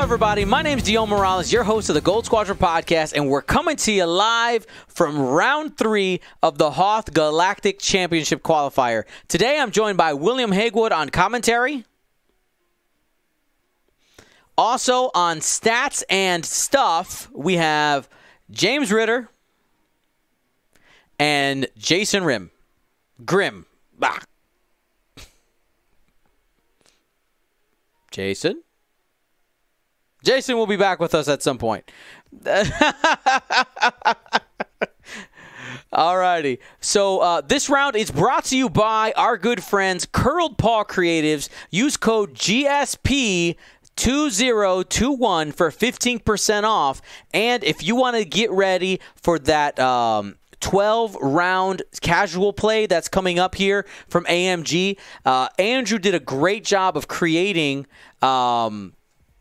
everybody? My name is Dion Morales, your host of the Gold Squadron podcast, and we're coming to you live from round 3 of the Hoth Galactic Championship Qualifier. Today, I'm joined by William Hagewood on commentary. Also on stats and stuff, we have James Ritter and Jason Grimm. Ah. Jason will be back with us at some point. Alrighty. So this round is brought to you by our good friends Curled Paw Creatives. Use code GSP2021 for 15% off. And if you want to get ready for that 12-round casual play that's coming up here from AMG, Andrew did a great job of creating some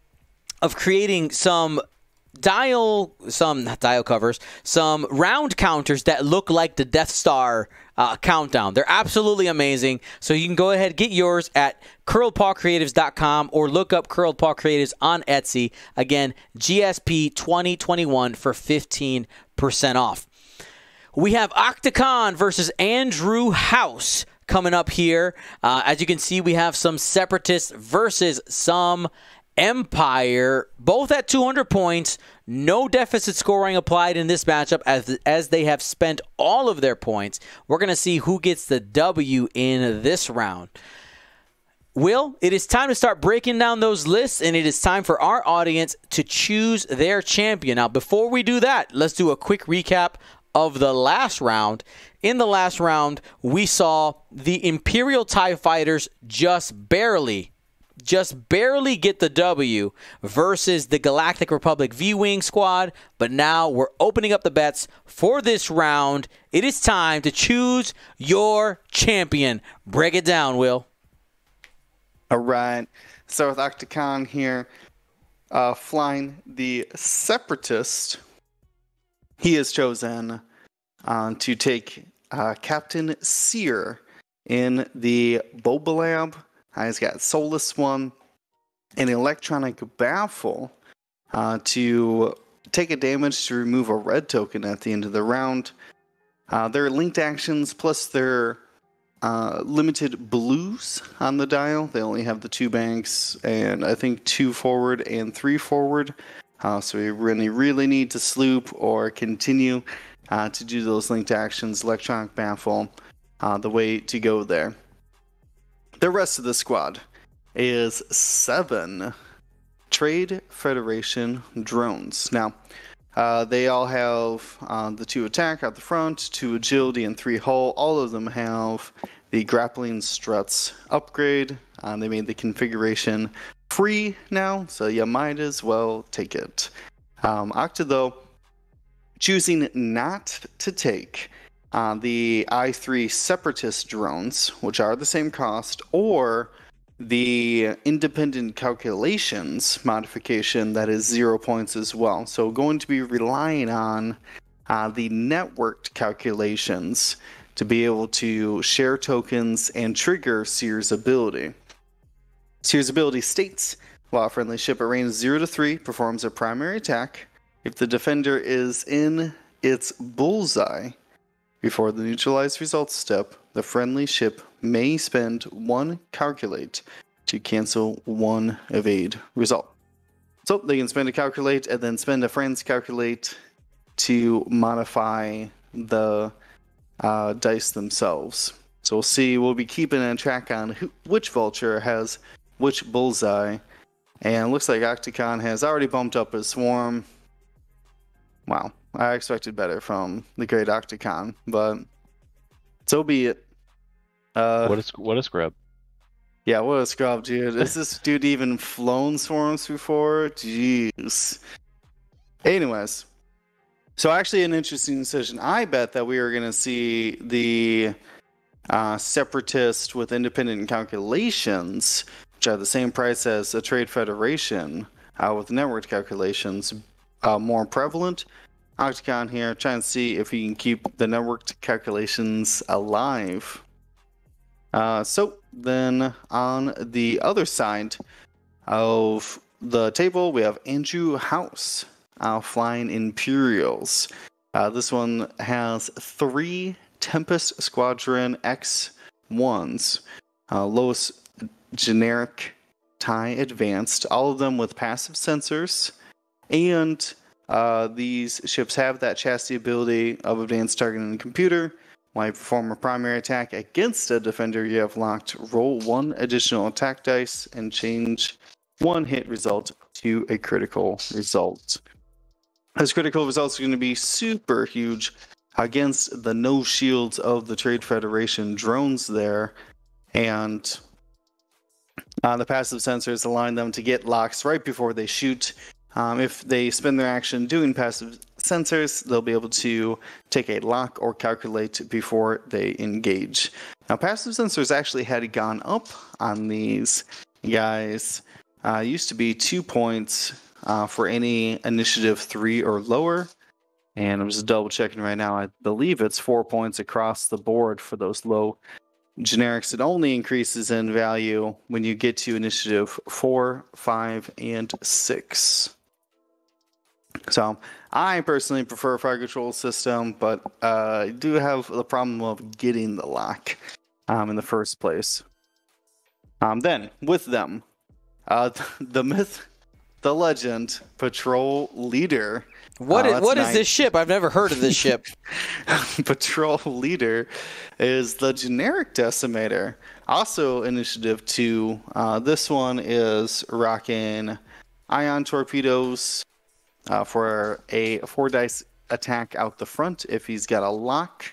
round counters that look like the Death Star countdown. They're absolutely amazing. So you can go ahead and get yours at curledpawcreatives.com or look up Curled Paw Creatives on Etsy. Again, GSP 2021 for 15% off. We have Akhter versus Andrew House coming up here. As you can see, we have some Separatists versus some Empire, both at 200 points. No deficit scoring applied in this matchup as they have spent all of their points. We're going to see who gets the W in this round. Will, it is time to start breaking down those lists, and it is time for our audience to choose their champion. Now, before we do that, let's do a quick recap of the last round. In the last round, we saw the Imperial TIE Fighters just barely get the W versus the Galactic Republic V-Wing squad. But now we're opening up the bets for this round. It is time to choose your champion. Break it down, Will. All right. So with Akhter here, flying the Separatist, he has chosen to take Captain Sear in the Bobalab. He's got Soulless One, an Electronic Baffle to take a damage to remove a red token at the end of the round. Their linked actions plus their limited blues on the dial. They only have the 2 banks and I think 2 forward and 3 forward. So we really need to sloop or continue to do those linked actions. Electronic Baffle, the way to go there. The rest of the squad is 7 Trade Federation drones. Now, they all have the 2 attack out the front, 2 agility, and 3 hull. All of them have the grappling struts upgrade. They made the configuration free now, so you might as well take it. Akhter, though, choosing not to take the I3 Separatist drones, which are the same cost, or the Independent Calculations modification that is 0 points as well. So going to be relying on the networked calculations to be able to share tokens and trigger Sear's ability. Sear's ability states, while a friendly ship at range 0 to 3 performs a primary attack, if the defender is in its bullseye before the neutralize results step, the friendly ship may spend 1 calculate to cancel 1 evade result. So they can spend a calculate and then spend a friend's calculate to modify the dice themselves. So we'll see. We'll be keeping a track on which vulture has which bullseye. And it looks like Akhter has already bumped up his swarm. Wow. I expected better from the great Akhter, but so be it. What a scrub. Yeah, what a scrub, dude. Is this dude even flown swarms before? Jeez. Anyways, so actually an interesting decision. I bet that we are going to see the Separatist with independent calculations, which are the same price as a Trade Federation with network calculations, more prevalent. Akhter here, trying to see if he can keep the networked calculations alive. So then on the other side of the table, we have Andrew House flying Imperials. This one has 3 Tempest Squadron X1s, lowest generic TIE advanced, all of them with passive sensors, and these ships have that chassis ability of advanced targeting the computer. When you perform a primary attack against a defender you have locked, roll 1 additional attack dice and change 1 hit result to a critical result. This critical result is going to be super huge against the no shields of the Trade Federation drones there, and the passive sensors align them to get locks right before they shoot. If they spend their action doing passive sensors, they'll be able to take a lock or calculate before they engage. Now, passive sensors actually had gone up on these guys. Used to be 2 points for any initiative 3 or lower. And I'm just double checking right now. I believe it's 4 points across the board for those low generics. It only increases in value when you get to initiative 4, 5, and 6. So I personally prefer a fire control system, but I do have the problem of getting the lock in the first place. Then with them, the myth, the legend, patrol leader. What is this ship? I've never heard of this ship. Patrol leader is the generic decimator. Also initiative 2. This one is rocking ion torpedoes for a 4 dice attack out the front if he's got a lock.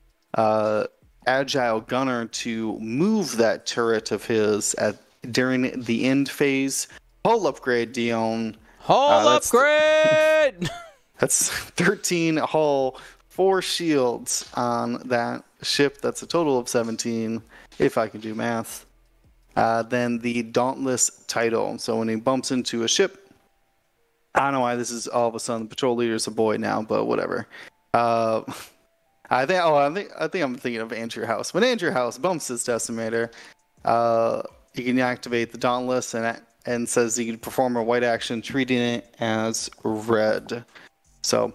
Agile gunner to move that turret of his during the end phase. Hull upgrade, Dion. Hull upgrade! That's 13 hull, 4 shields on that ship. That's a total of 17, if I can do math. Then the Dauntless title. So when he bumps into a ship, I don't know why this is all of a sudden the patrol leader's a boy now, but whatever. I think I'm thinking of Andrew House. When Andrew House bumps his decimator, he can activate the Dauntless and says he can perform a white action, treating it as red. So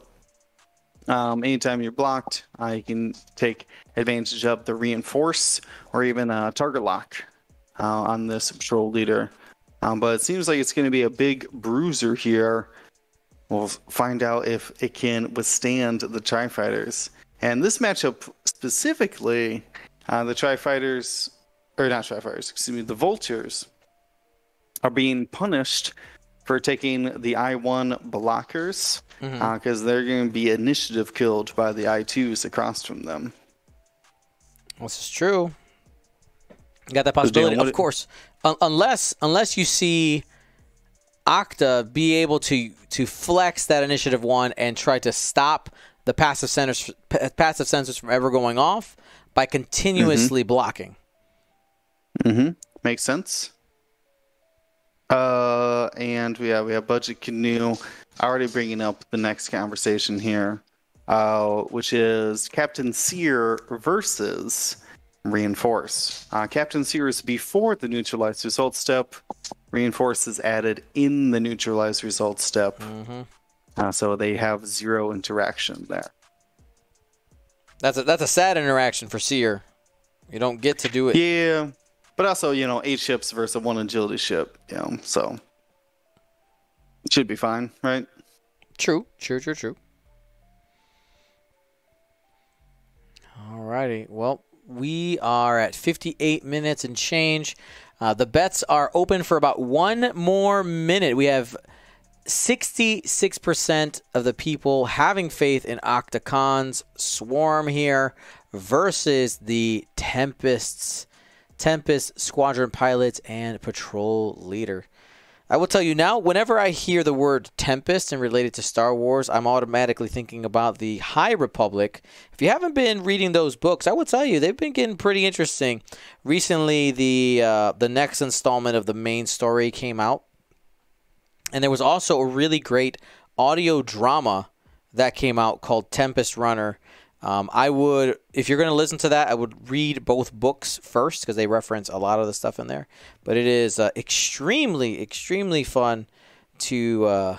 anytime you're blocked, you can take advantage of the reinforce or even a target lock on this patrol leader. But it seems like it's going to be a big bruiser here. We'll find out if it can withstand the Tri-Fighters. And this matchup specifically, the Tri-Fighters, or not Tri-Fighters, excuse me, the Vultures are being punished for taking the I-1 blockers because they're going to be initiative killed by the I-2s across from them. This is true. You got that possibility, of course. Unless you see Akhter be able to flex that initiative 1 and try to stop the passive sensors from ever going off by continuously blocking. Makes sense. And we have Budget Canoe already bringing up the next conversation here, which is Captain Sear versus Reinforce. Captain Sear is before the neutralize result step. Reinforce is added in the neutralize result step. So they have 0 interaction there. That's a sad interaction for Sear. You don't get to do it. Yeah, but also 8 ships versus a 1 agility ship. So it should be fine, right? True. Alrighty. Well, we are at 58 minutes and change. The bets are open for about 1 more minute. We have 66% of the people having faith in Akhter Khan's swarm here versus the Tempest Squadron pilots and patrol leader. I will tell you now, whenever I hear the word Tempest and related to Star Wars, I'm automatically thinking about the High Republic. If you haven't been reading those books, I will tell you, they've been getting pretty interesting. Recently, the next installment of the main story came out. And there was also a really great audio drama that came out called Tempest Runner. If you're going to listen to that, I would read both books first because they reference a lot of the stuff in there. But it is extremely, extremely fun to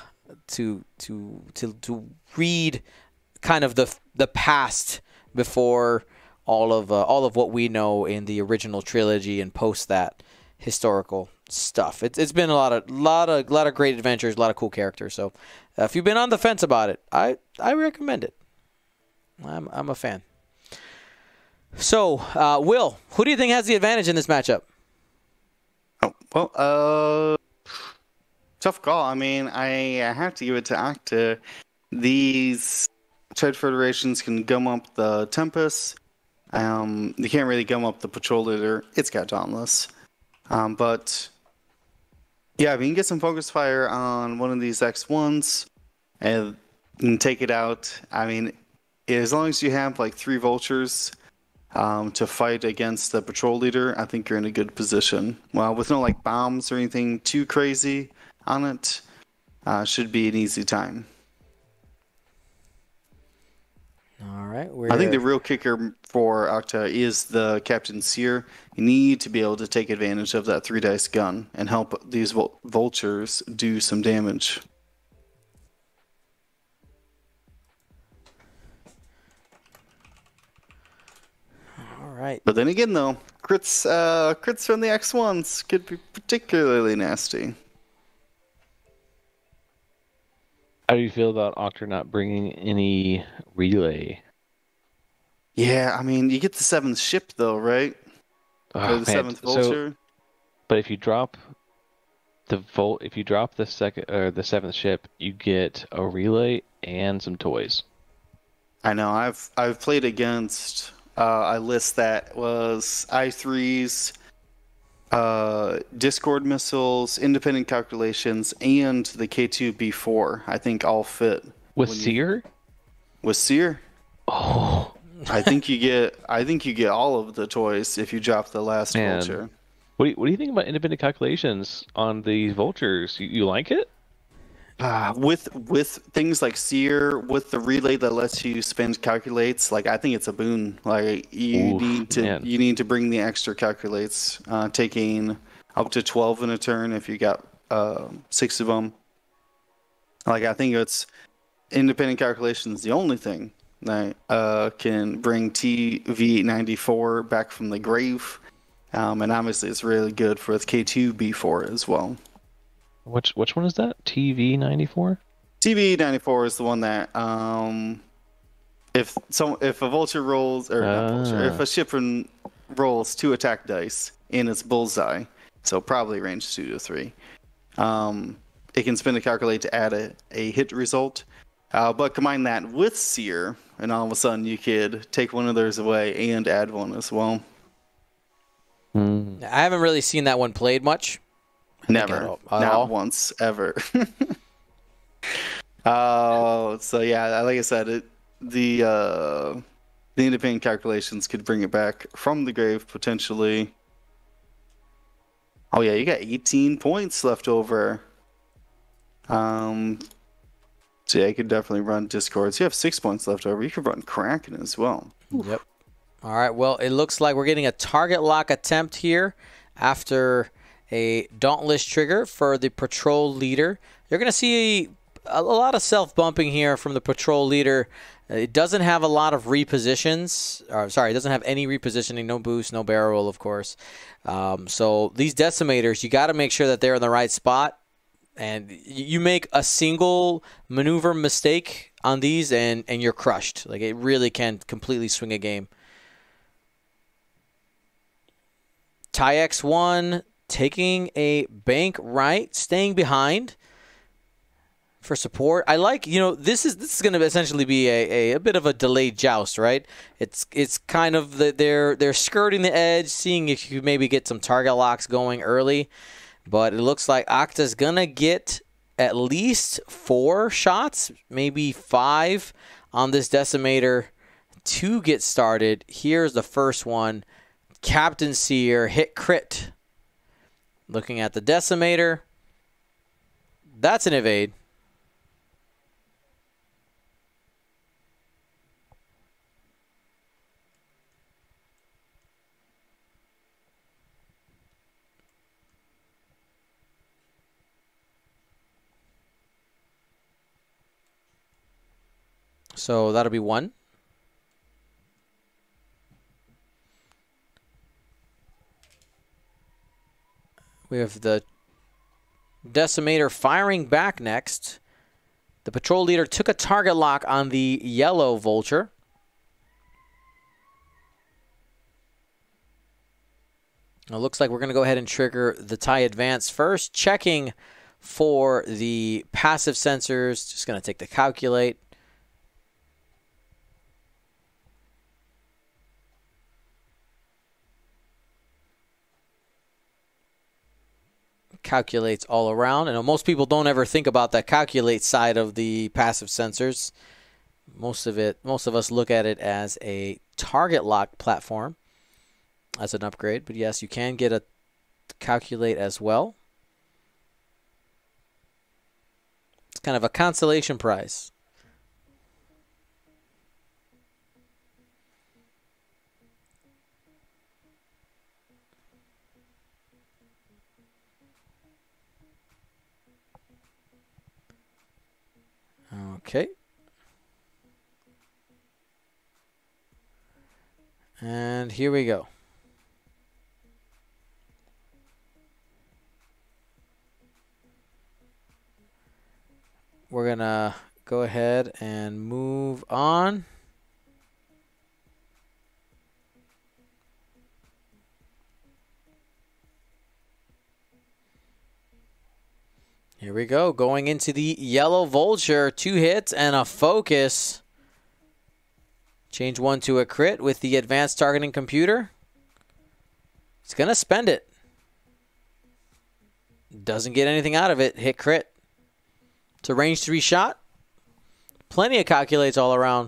read kind of the past before all of what we know in the original trilogy and post that historical stuff. It's been a lot of great adventures, a lot of cool characters. So if you've been on the fence about it, I recommend it. I'm a fan. So Will, who do you think has the advantage in this matchup? Oh, well, tough call. I mean, I have to give it to Akhter. These Trade Federations can gum up the Tempest. You can't really gum up the Patrol Leader. It's got Dauntless. But yeah, if you can get some focus fire on one of these X1s and take it out, I mean, as long as you have like 3 vultures to fight against the Patrol Leader, I think you're in a good position. Well, with no like bombs or anything too crazy on it, should be an easy time. All right. I think the real kicker for Akhter is the Captain Seer. You need to be able to take advantage of that 3-dice gun and help these vultures do some damage. All right. But then again, though, crits from the X1s could be particularly nasty. How do you feel about Akhter not bringing any relay? Yeah, I mean, you get the 7th ship, though, right? Oh, Or the 7th vulture. But if you drop the second or the 7th ship, you get a relay and some toys. I know. I've played against a list that was I3s, Discord missiles, independent calculations, and the K2B4. I think all fit. With Seer? With Seer? Oh. I think you get all of the toys if you drop the last vulture. What do you think about independent calculations on these vultures? You like it? With things like Seer, with the relay that lets you spend calculates, like I think it's a boon. Like you need to bring the extra calculates, taking up to 12 in a turn if you got 6 of them. Like I think it's independent calculations the only thing that can bring TV94 back from the grave, and obviously it's really good for the K2B4 as well. Which one is that? TV94? TV94 is the one that if a vulture rolls not vulture, if a ship rolls 2 attack dice in its bullseye, so probably range 2 to 3, it can spin a calculate to add a hit result. But combine that with Seer, and all of a sudden you could take one of theirs away and add one as well. I haven't really seen that one played much. Never. Not once, ever. So yeah, like I said, the independent calculations could bring it back from the grave, potentially. Oh yeah, you got 18 points left over. So yeah, you could definitely run Discords. You have 6 points left over. You could run Kraken as well. Yep. All right, well, it looks like we're getting a target lock attempt here after a Dauntless trigger for the Patrol Leader. You're going to see a lot of self-bumping here from the Patrol Leader. It doesn't have a lot of repositions. It doesn't have any repositioning, no boost, no barrel roll, of course. So these Decimators, you got to make sure that they're in the right spot. And you make a single maneuver mistake on these and you're crushed. Like, it really can completely swing a game. TIE X1 taking a bank right, staying behind for support. I like, this is going to essentially be a bit of a delayed joust, right? It's kind of they're skirting the edge, seeing if you maybe get some target locks going early. But it looks like Akhter's going to get at least 4 shots, maybe 5 on this Decimator to get started. Here's the first one. Captain Seer, hit crit. Looking at the Decimator. That's an evade. So that'll be 1. We have the Decimator firing back next. The patrol leader took a target lock on the yellow vulture. It looks like we're going to go ahead and trigger the TIE Advance first. Checking for the passive sensors. Just going to take the calculate. Calculates all around. And most people don't ever think about that calculate side of the passive sensors. Most of us look at it as a target lock platform as an upgrade. But yes, you can get a calculate as well. It's kind of a consolation prize. Okay. And here we go. We're going to go ahead and move on. Here we go. Going into the yellow vulture. 2 hits and a focus. Change 1 to a crit with the advanced targeting computer. He's going to spend it. Doesn't get anything out of it. Hit crit. It's a range 3 shot. Plenty of calculates all around.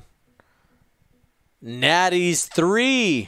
Natties 3.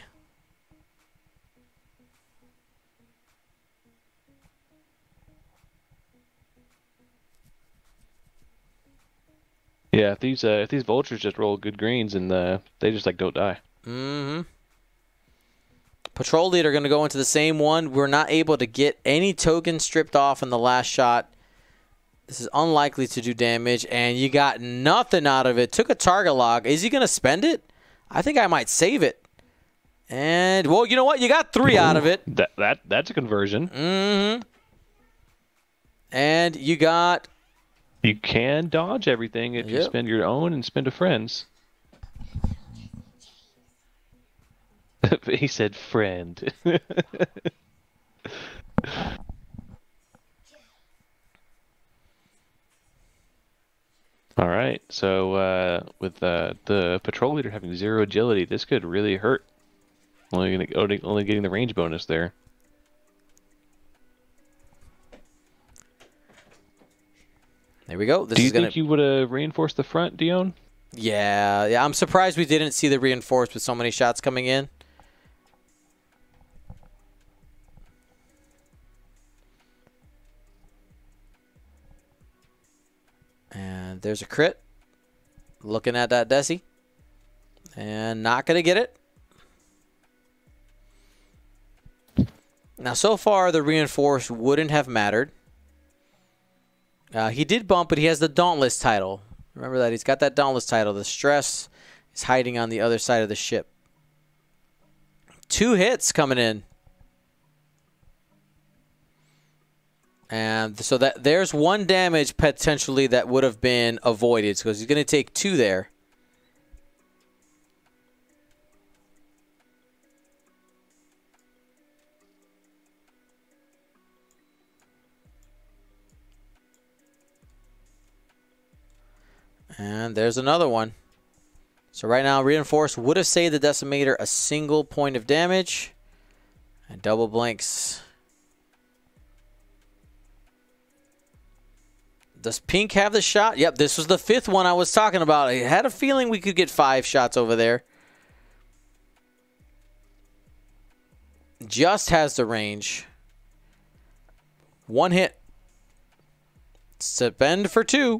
Yeah, if these vultures just roll good greens and they just like don't die. Mm-hmm. Patrol leader going to go into the same one. We're not able to get any tokens stripped off in the last shot. This is unlikely to do damage, and you got nothing out of it. Took a target lock. Is he going to spend it? I think I might save it. And, well, you know what? You got 3 out of it. That's a conversion. Mm-hmm. And you got... You can dodge everything if you spend your own and spend a friend's. He said friend. All right, so with the patrol leader having 0 agility, this could really hurt. Only getting the range bonus there. There we go. Do you think you would have reinforced the front, Dion? Yeah. I'm surprised we didn't see the reinforced with so many shots coming in. And there's a crit. Looking at that Desi. And not going to get it. Now, so far, the reinforced wouldn't have mattered. He did bump, but he has the Dauntless title. Remember that. He's got that Dauntless title. The stress is hiding on the other side of the ship. 2 hits coming in. And so there's 1 damage potentially that would have been avoided because he's going to take 2 there. And there's another one. So right now, Reinforced would have saved the Decimator a single point of damage. And double blanks. Does Pink have the shot? Yep, this was the 5th one I was talking about. I had a feeling we could get 5 shots over there. Just has the range. 1 hit. Spend for 2.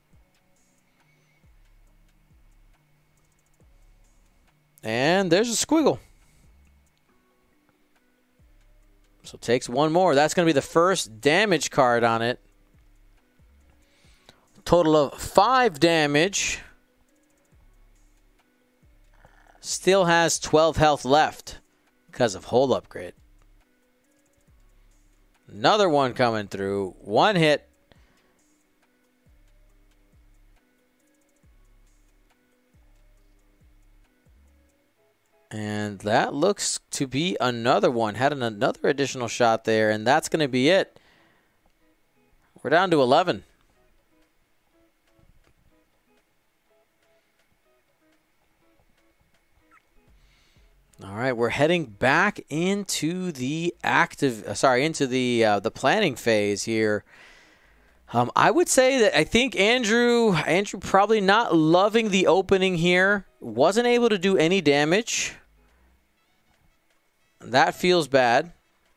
And there's a squiggle. So takes 1 more. That's going to be the first damage card on it. Total of 5 damage. Still has 12 health left because of hull upgrade. Another one coming through. One hit. And that looks to be another one. Had another additional shot there, and that's going to be it. We're down to 11. All right, we're heading back into the into the planning phase here. I would say that I think Andrew probably not loving the opening here. Wasn't able to do any damage. That feels bad.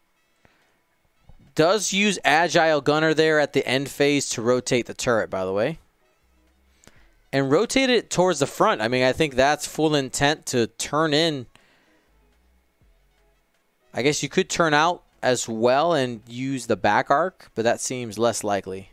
Does use Agile Gunner there at the end phase to rotate the turret, by the way. And rotate it towards the front. I mean, I think that's full intent to turn in. I guess you could turn out as well and use the back arc, but that seems less likely.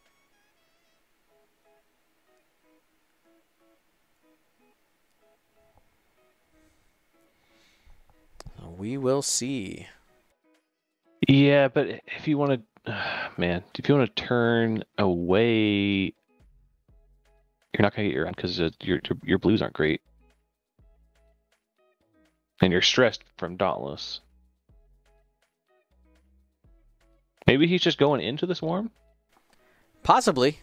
We will see. Yeah, but if you want to, man, if you want to turn away, you're not gonna get your run because your blues aren't great, and you're stressed from Dauntless. Maybe he's just going into the swarm? Possibly.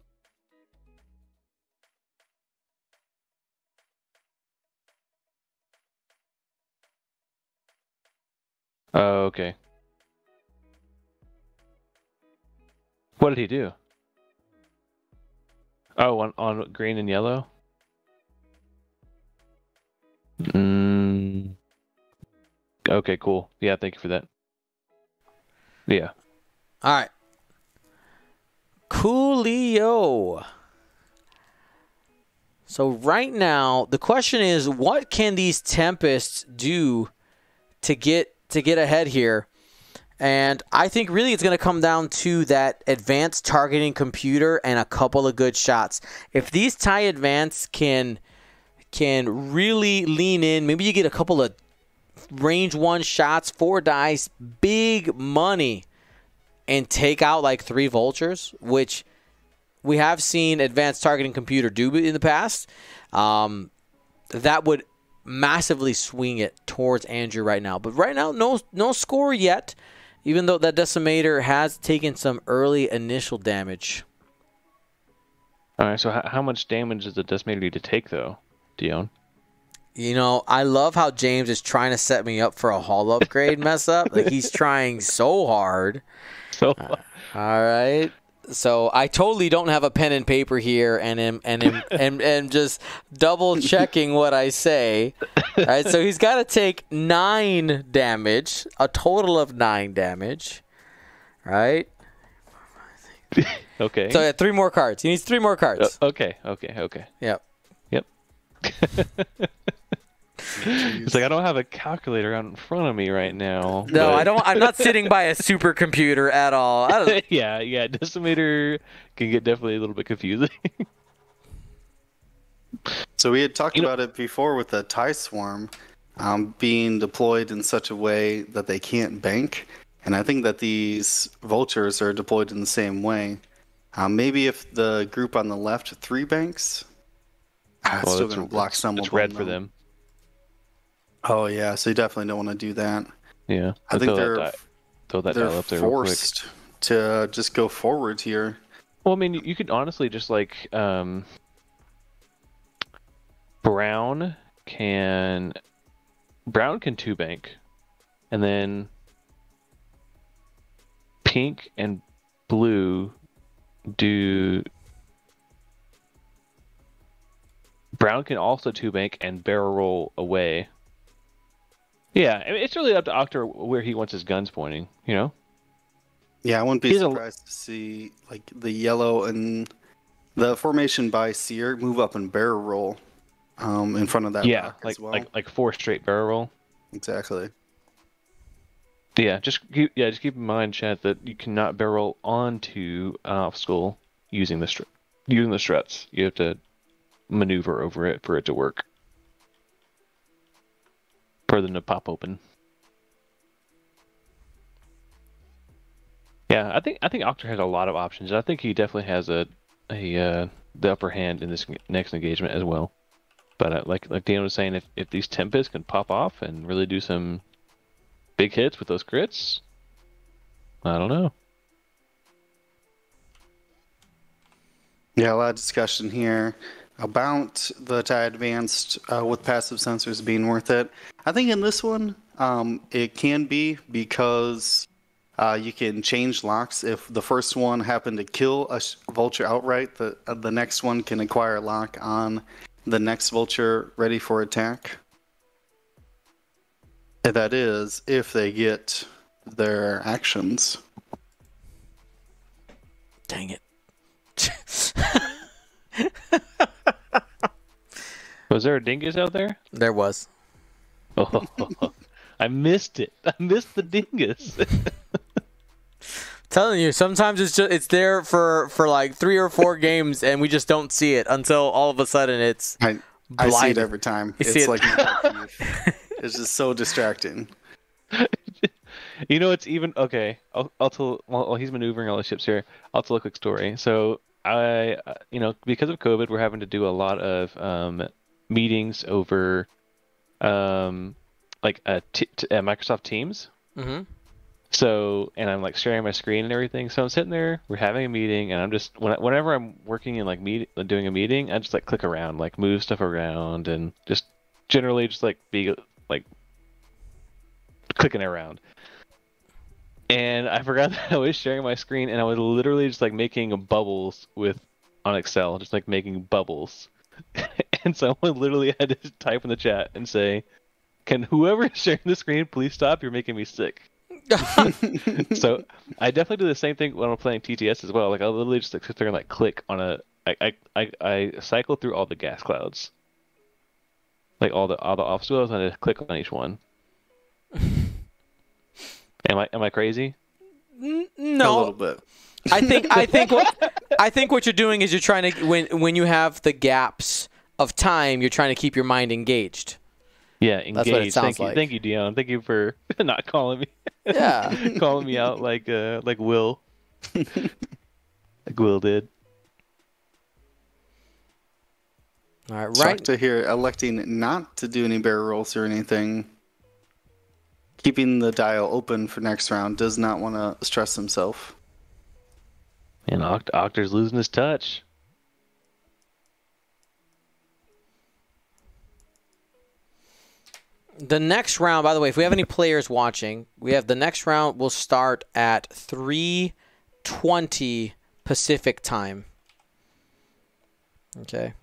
Oh, okay. What did he do? Oh, on green and yellow? Okay, cool. Yeah, thank you for that. Yeah. All right. Coolio. So right now, the question is, what can these Tempests do to get ahead here? And I think really it's going to come down to that advanced targeting computer and a couple of good shots. If these TIE Advance can really lean in, maybe you get a couple of range 1 shots, 4 dice, big money, and take out like 3 vultures, which we have seen advanced targeting computer do in the past. That would massively swing it towards Andrew right now. But right now, no score yet, even though that Decimator has taken some early initial damage. All right, so how much damage does the Decimator need to take, though, Dion? You know, I love how James is trying to set me up for a hull upgrade mess up. Like, he's trying so hard. All right. So I totally don't have a pen and paper here, and am just double checking what I say. All right. So he's got to take 9 damage, a total of 9 damage. Right. Okay. So yeah, 3 more cards. He needs 3 more cards. Okay. Yep. It's like I don't have a calculator out in front of me right now. No, but... I don't. I'm not sitting by a supercomputer at all. Yeah. Decimator can get definitely a little bit confusing. So we had talked about it before with the TIE Swarm being deployed in such a way that they can't bank, and I think that these vultures are deployed in the same way. Maybe if the group on the left 3 banks, it's still going to block some. It's red for them. Oh yeah, so you definitely don't want to do that. Yeah, I think they're forced to just go forward here. Well, I mean, you could honestly just like Brown can 2 bank, and then pink and blue do. Brown can also 2 bank and barrel roll away. Yeah, I mean, it's really up to Akhter where he wants his guns pointing, you know? Yeah, I wouldn't be surprised to see like the yellow and the formation by Seer move up and barrel roll in front of that rock as well. like 4 straight barrel roll. Exactly. Yeah, just keep in mind, chat, that you cannot barrel onto an obstacle using the struts. You have to maneuver over it for it to work. for them to pop open. Yeah, I think Akhter has a lot of options. I think he definitely has the upper hand in this next engagement as well. But like Dan was saying, if these Tempests can pop off and really do some big hits with those crits, I don't know. Yeah, a lot of discussion here about the TIE Advanced with passive sensors being worth it. I think in this one, it can be because you can change locks. If the first one happened to kill a vulture outright, the next one can acquire a lock on the next vulture ready for attack. And that is if they get their actions. Dang it. Was there a dingus out there? There was. Oh, I missed it. I missed the dingus. Telling you, sometimes it's there for like 3 or 4 games, and we just don't see it until all of a sudden it's. I see it every time. It's like it's just so distracting. You know, it's even okay. I'll tell. While he's maneuvering all the ships here, I'll tell a quick story. So because of COVID, we're having to do a lot of meetings over Microsoft Teams. Mm-hmm. So, and I'm like sharing my screen and everything. So I'm sitting there, we're having a meeting, and I'm just whenever I'm working in like doing a meeting, I just like click around, like move stuff around, and just generally just like be like clicking around. And I forgot that I was sharing my screen, and I was literally just like making bubbles on Excel, just like making bubbles. And someone literally had to type in the chat and say, "Can whoever is sharing the screen please stop? You're making me sick." So I definitely do the same thing when I'm playing TTS as well. Like I'll literally just like sit there and like click on I cycle through all the gas clouds, like all the office wheels, and I just click on each one. Am I crazy? No, a little bit. I think what you're doing is you're trying to when you have the gaps of time, you're trying to keep your mind engaged. Yeah, engaged. That's what it sounds like. Thank you, Dion. Thank you for not calling me. Yeah, calling me out like Will, like Will did. All right, Shocked to hear electing not to do any barrel rolls or anything. Keeping the dial open for next round, does not want to stress himself. And Akhter's losing his touch. The next round, by the way, if we have any players watching, the next round will start at 3:20 Pacific time. Okay.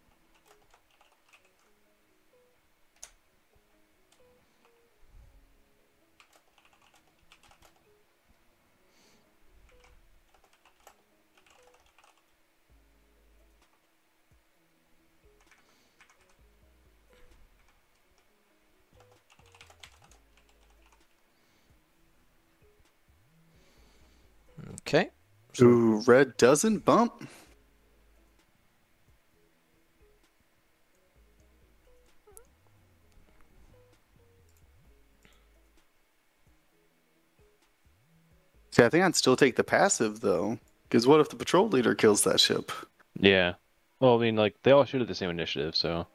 Okay. Ooh, red doesn't bump. See, I think I'd still take the passive, though. Because what if the patrol leader kills that ship? Yeah. Well, I mean, like, they all shoot at the same initiative, so...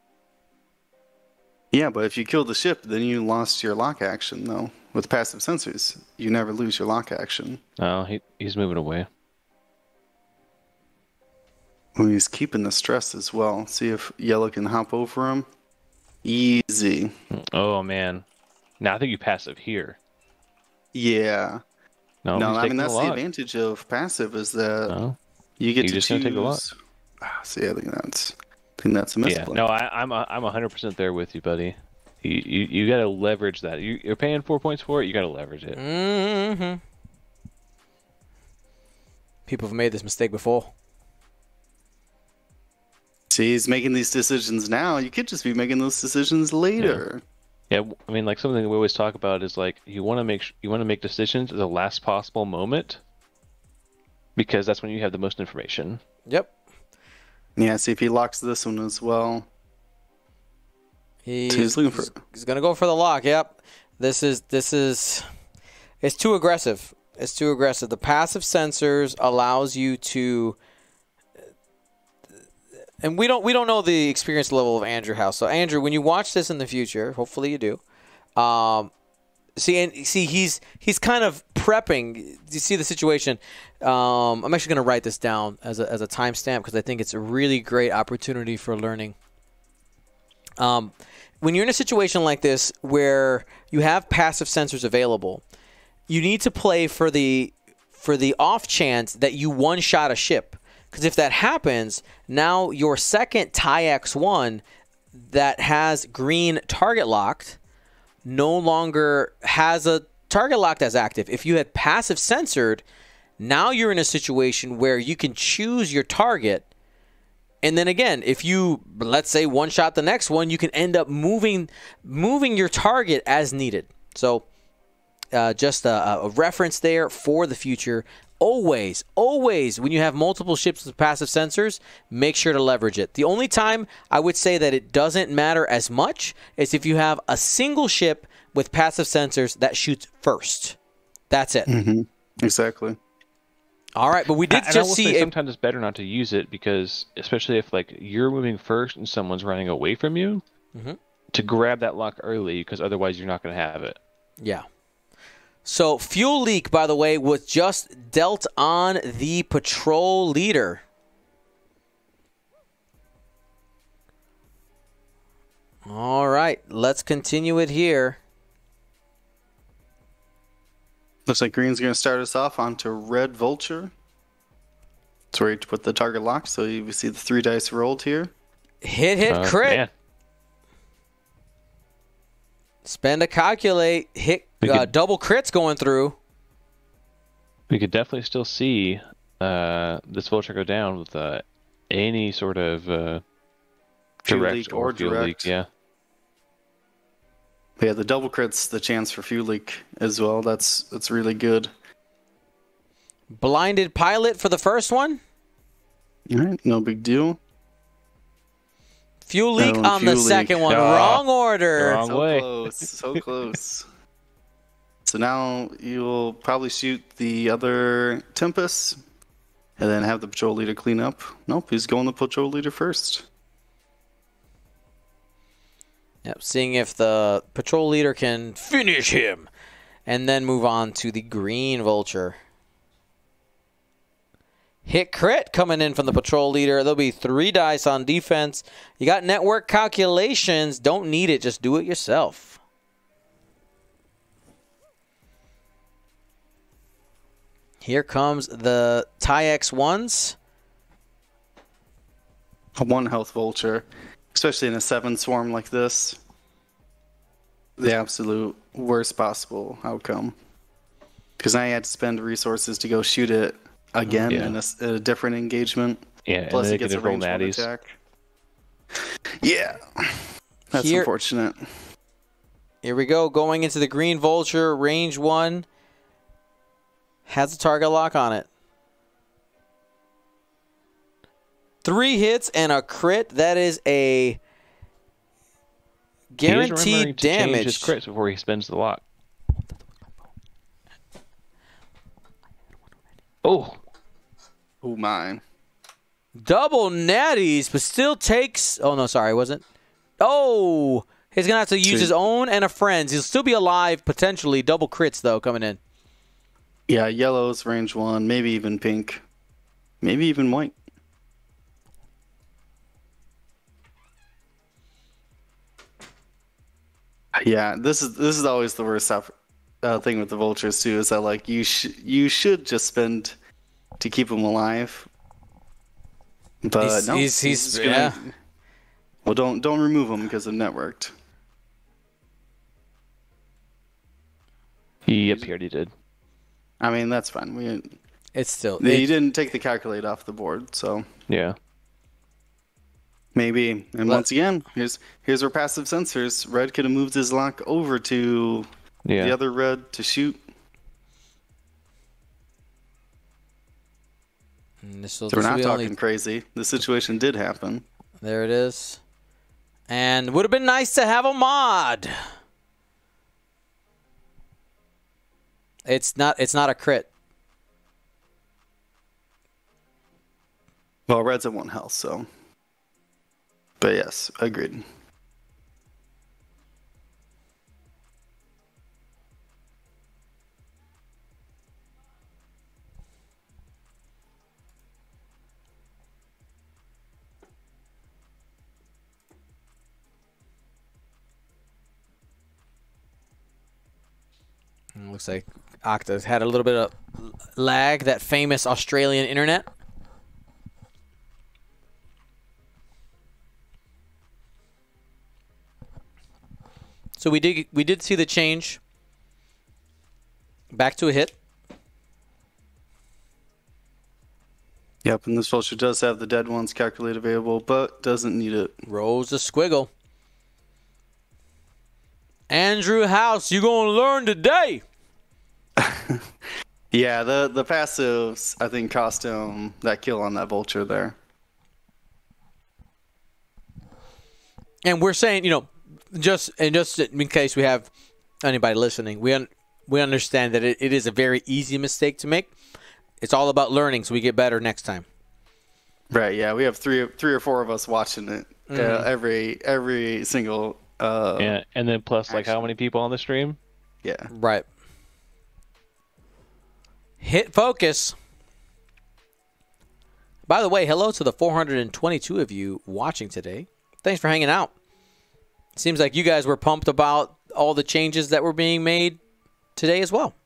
Yeah, but if you kill the ship, then you lost your lock action, though. With passive sensors, you never lose your lock action. Oh, he's moving away. Ooh, he's keeping the stress as well. See if yellow can hop over him. Easy. Oh, man. Now, I think you passive here. Yeah. No, I mean, that's the advantage of passive is that you get to just choose. Take the lock. See, I think that's a misplay. Yeah, no, I'm 100% there with you, buddy. You got to leverage that. You're paying 4 points for it. You got to leverage it. Mm-hmm. People have made this mistake before. See, he's making these decisions now. You could just be making those decisions later. Yeah, I mean, like something that we always talk about is like you want to make decisions at the last possible moment because that's when you have the most information. Yep. Yeah, see if he locks this one as well. He's looking for. He's going to go for the lock. Yep. This is it's too aggressive. It's too aggressive. The passive sensors allows you to, and we don't know the experience level of Andrew House. So Andrew, when you watch this in the future, hopefully you do. See, he's kind of prepping. You see the situation. I'm actually going to write this down as a timestamp because I think it's a really great opportunity for learning. When you're in a situation like this where you have passive sensors available, you need to play for the off chance that you one-shot a ship. Because if that happens, now your second TIE-X1 that has green target locked no longer has a target locked as active. If you had passive censored, now you're in a situation where you can choose your target. And then again, if you, let's say, one-shot the next one, you can end up moving your target as needed. So just a reference there for the future. Always, when you have multiple ships with passive sensors, make sure to leverage it. The only time I would say that it doesn't matter as much is if you have a single ship with passive sensors that shoots first. That's it. Mm-hmm. Exactly. All right, but we did just see. Sometimes it's better not to use it because, especially if like you're moving first and someone's running away from you, to grab that lock early because otherwise you're not going to have it. Yeah. So fuel leak, by the way, was just dealt on the patrol leader. All right, let's continue it here. Looks like green's going to start us off onto red vulture. It's ready to put the target lock, so you see the 3 dice rolled here. Hit, crit. Man. Spend a calculate. Hit double crits going through. We could definitely still see this vulture go down with any sort of direct leak or or fuel direct. leak. Yeah. But yeah, the double crit's the chance for fuel leak as well. That's really good. Blinded pilot for the first one. All right, no big deal. Fuel leak on the second one. Wrong order. Wrong way. Close, so close. So now you'll probably shoot the other Tempest and then have the patrol leader clean up. Nope, he's going the patrol leader first. Yep, seeing if the patrol leader can finish him and then move on to the green vulture. Hit crit coming in from the patrol leader. There'll be 3 dice on defense. You got network calculations. Don't need it. Just do it yourself. Here comes the TIE-X1s. A 1 health vulture, especially in a 7 swarm like this. The absolute worst possible outcome. Because now you had to spend resources to go shoot it again in a different engagement. Yeah, Plus and it gets a range 1 attack. Yeah, that's unfortunate. Here we go, going into the green vulture, range 1. Has a target lock on it. 3 hits and a crit. That is a guaranteed to damage. Change his crits before he spends the lock. Oh my. Double natties, but still takes... Oh, no, sorry, wasn't. Oh, he's going to have to use his own and a friend's. He'll still be alive, potentially. Double crits, though, coming in. Yeah, yellow's range 1, maybe even pink. Maybe even white. Yeah, this is always the worst thing with the vultures too. Is that like you should just spend to keep them alive, but he's gonna. Well, don't remove him because of networked. Yep, he already did. I mean, that's fine. It's still... You didn't take the calculate off the board, so... Yeah. Maybe. And once again, here's where passive sensors. Red could have moved his lock over to the other red to shoot. So we're not talking crazy. The situation did happen. There it is. And would have been nice to have a mod. It's not a crit. Well, red's at 1 health, so. But yes, agreed. Looks like Akhter's had a little bit of lag, that famous Australian internet. So we did see the change back to a hit. Yep, and this vulture does have the dead ones calculated available, but doesn't need it. Rolls a squiggle. Andrew House, you gonna learn today. Yeah, the passives, I think, cost him that kill on that vulture there. And we're saying, just in case we have anybody listening, we understand that it is a very easy mistake to make. It's all about learning, so we get better next time. Right, yeah, we have three or four of us watching it every single yeah, and then plus like how many people on the stream? Yeah. Right. Hit focus. By the way, hello to the 422 of you watching today. Thanks for hanging out. Seems like you guys were pumped about all the changes that were being made today as well.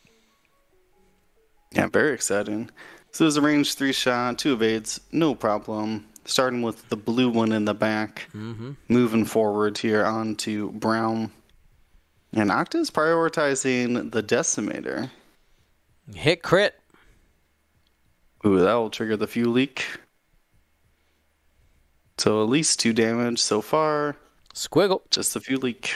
Yeah, very exciting. So there's a range 3 shot, 2 evades, no problem. Starting with the blue one in the back. Moving forward here onto brown. And Octa's prioritizing the decimator. Hit crit. Ooh, that will trigger the fuel leak. So at least 2 damage so far. Squiggle. Just the fuel leak.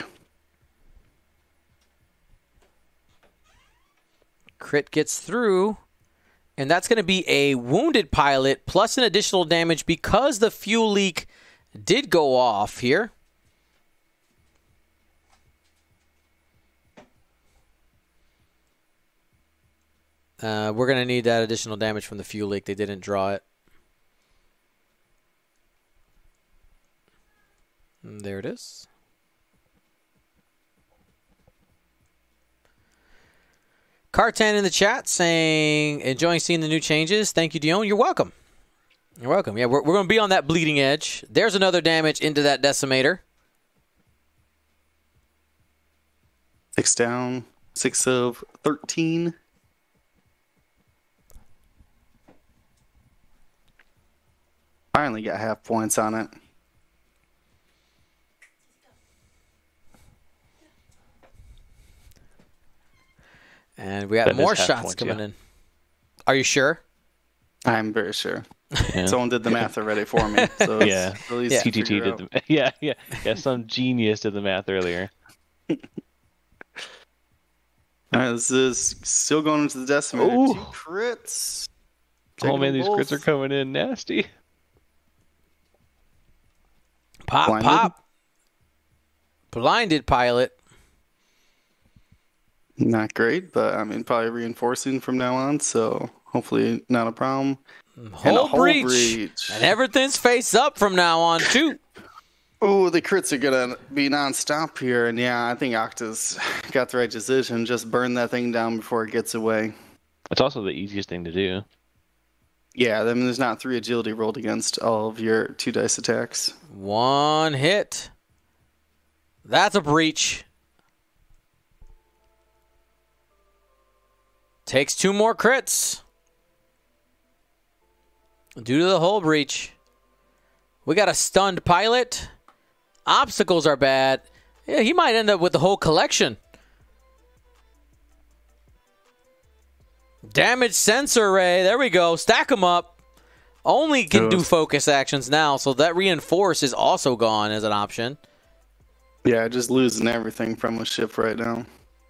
Crit gets through. And that's going to be a wounded pilot plus an additional damage because the fuel leak did go off here. We're going to need that additional damage from the fuel leak. They didn't draw it. And there it is. Cartan in the chat saying, enjoying seeing the new changes. Thank you, Dion. You're welcome. You're welcome. Yeah, we're going to be on that bleeding edge. There's another damage into that decimator. 6 down. 6 of 13. Finally got half points on it. And we got more shots coming in. Are you sure? I'm very sure. Yeah. Someone did the math already for me. So Yeah. at least TTT did the yeah. Some genius did the math earlier. All right, this is still going into the decimator. Ooh. 2 crits. Oh man, these both. crits are coming in nasty. Pop, Blinded? pop. Blinded pilot. Not great, but I mean, probably reinforcing from now on, so hopefully not a problem. Whole a whole breach. And everything's face up from now on, too. Oh, the crits are going to be nonstop here, and yeah, I think Octa's got the right decision. Just burn that thing down before it gets away. It's also the easiest thing to do. Yeah, I mean, there's not 3 agility rolled against all of your 2 dice attacks. 1 hit. That's a breach. Takes 2 more crits. Due to the hull breach. We got a stunned pilot. Obstacles are bad. Yeah, he might end up with the whole collection. Damage sensor array. There we go. Stack them up. Only can do focus actions now, so that reinforce is also gone as an option. Yeah, just losing everything from a ship right now.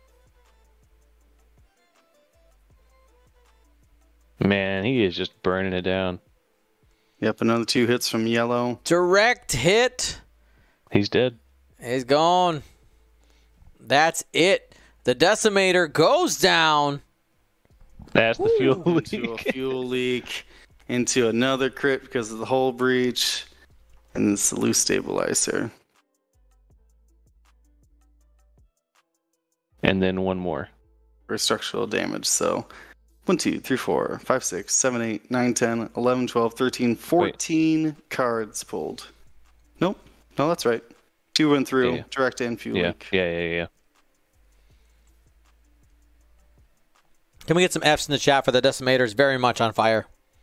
Man, he is just burning it down. Yep, another 2 hits from yellow. Direct hit. He's dead. He's gone. That's it. The Decimator goes down. That's the fuel leak. Into a fuel leak, into another crit because of the hull breach, and it's the loose stabilizer. And then one more. For structural damage. So 1, 2, 3, 4, 5, 6, 7, 8, 9, 10, 11, 12, 13, 14 cards pulled. Nope. No, that's right. 2 went through, Yeah. direct and fuel Yeah. leak. Yeah. Can we get some Fs in the chat for the Decimator? Is very much on fire.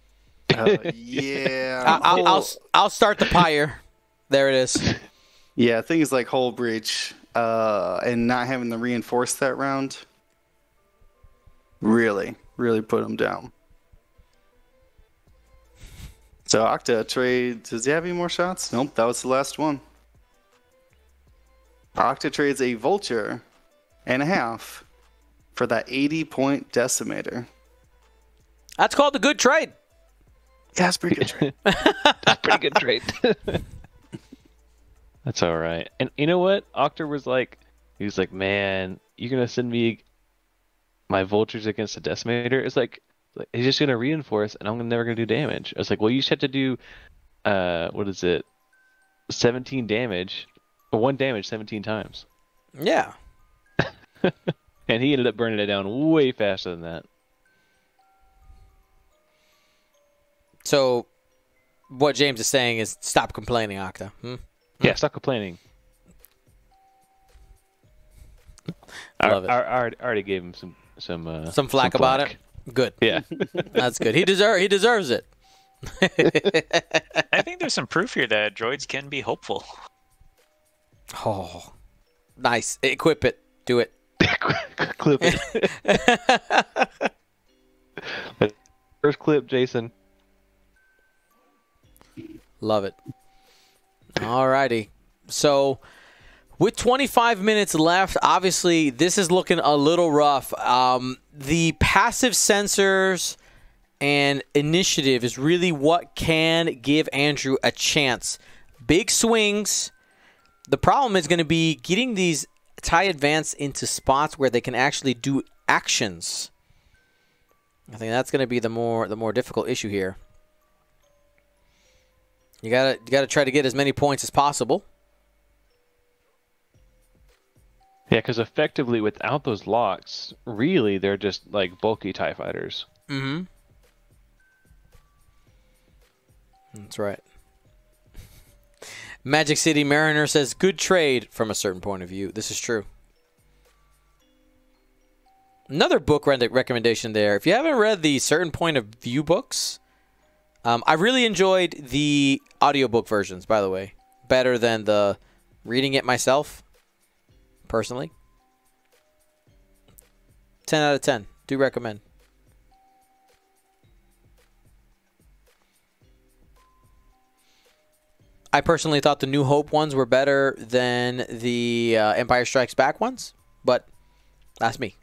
Yeah. I'll start the pyre. There it is. Yeah, things like hull breach and not having to reinforce that round really put him down. So Akhter trades. Does he have any more shots? Nope, that was the last one. Akhter trades a vulture and a half for that 80-point decimator. That's called a good trade. Yeah, that's pretty good trade. Pretty good trade. That's all right. And you know what? Akhter was like, man, you're going to send me my vultures against a decimator? It's like he's just going to reinforce and I'm never going to do damage. I was like, well, you just have to do, 17 damage, or 1 damage 17 times. Yeah. And he ended up burning it down way faster than that. So what James is saying is stop complaining, Akhter. Yeah, stop complaining. Love it. I already gave him some Flack about it. Good. Yeah. That's good. He deserves it. I think there's some proof here that droids can be hopeful. Oh, nice. Equip it. Do it. Clip it. First clip, Jason. Love it. Alrighty. So, with 25 minutes left, obviously this is looking a little rough. The passive sensors and initiative is really what can give Andrew a chance. Big swings. The problem is going to be getting these TIE Advance into spots where they can actually do actions. I think that's going to be the more difficult issue here. You gotta try to get as many points as possible. Yeah, because effectively without those locks, really they're just like bulky TIE fighters. Mm-hmm. That's right. Magic City Mariner says, good trade from a certain point of view. This is true. Another book recommendation there. If you haven't read the Certain Point of View books, I really enjoyed the audiobook versions, by the way. Better than the reading it myself, personally. 10 out of 10. Do recommend. I personally thought the New Hope ones were better than the Empire Strikes Back ones, but that's me.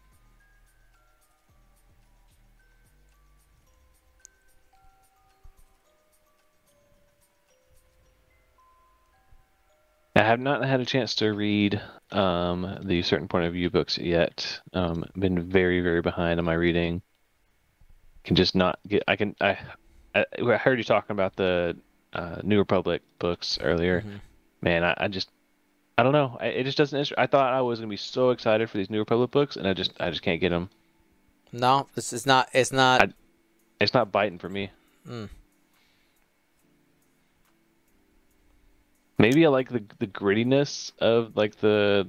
I have not had a chance to read the Certain Point of View books yet. Been very, very behind on my reading. Can just not get. I heard you talking about the New Republic books earlier. Mm-hmm. Man, I don't know. It just doesn't. I thought I was gonna be so excited for these New Republic books, and I just can't get them. No, this is not. It's not. It's not biting for me. Mm. Maybe I like the grittiness of like the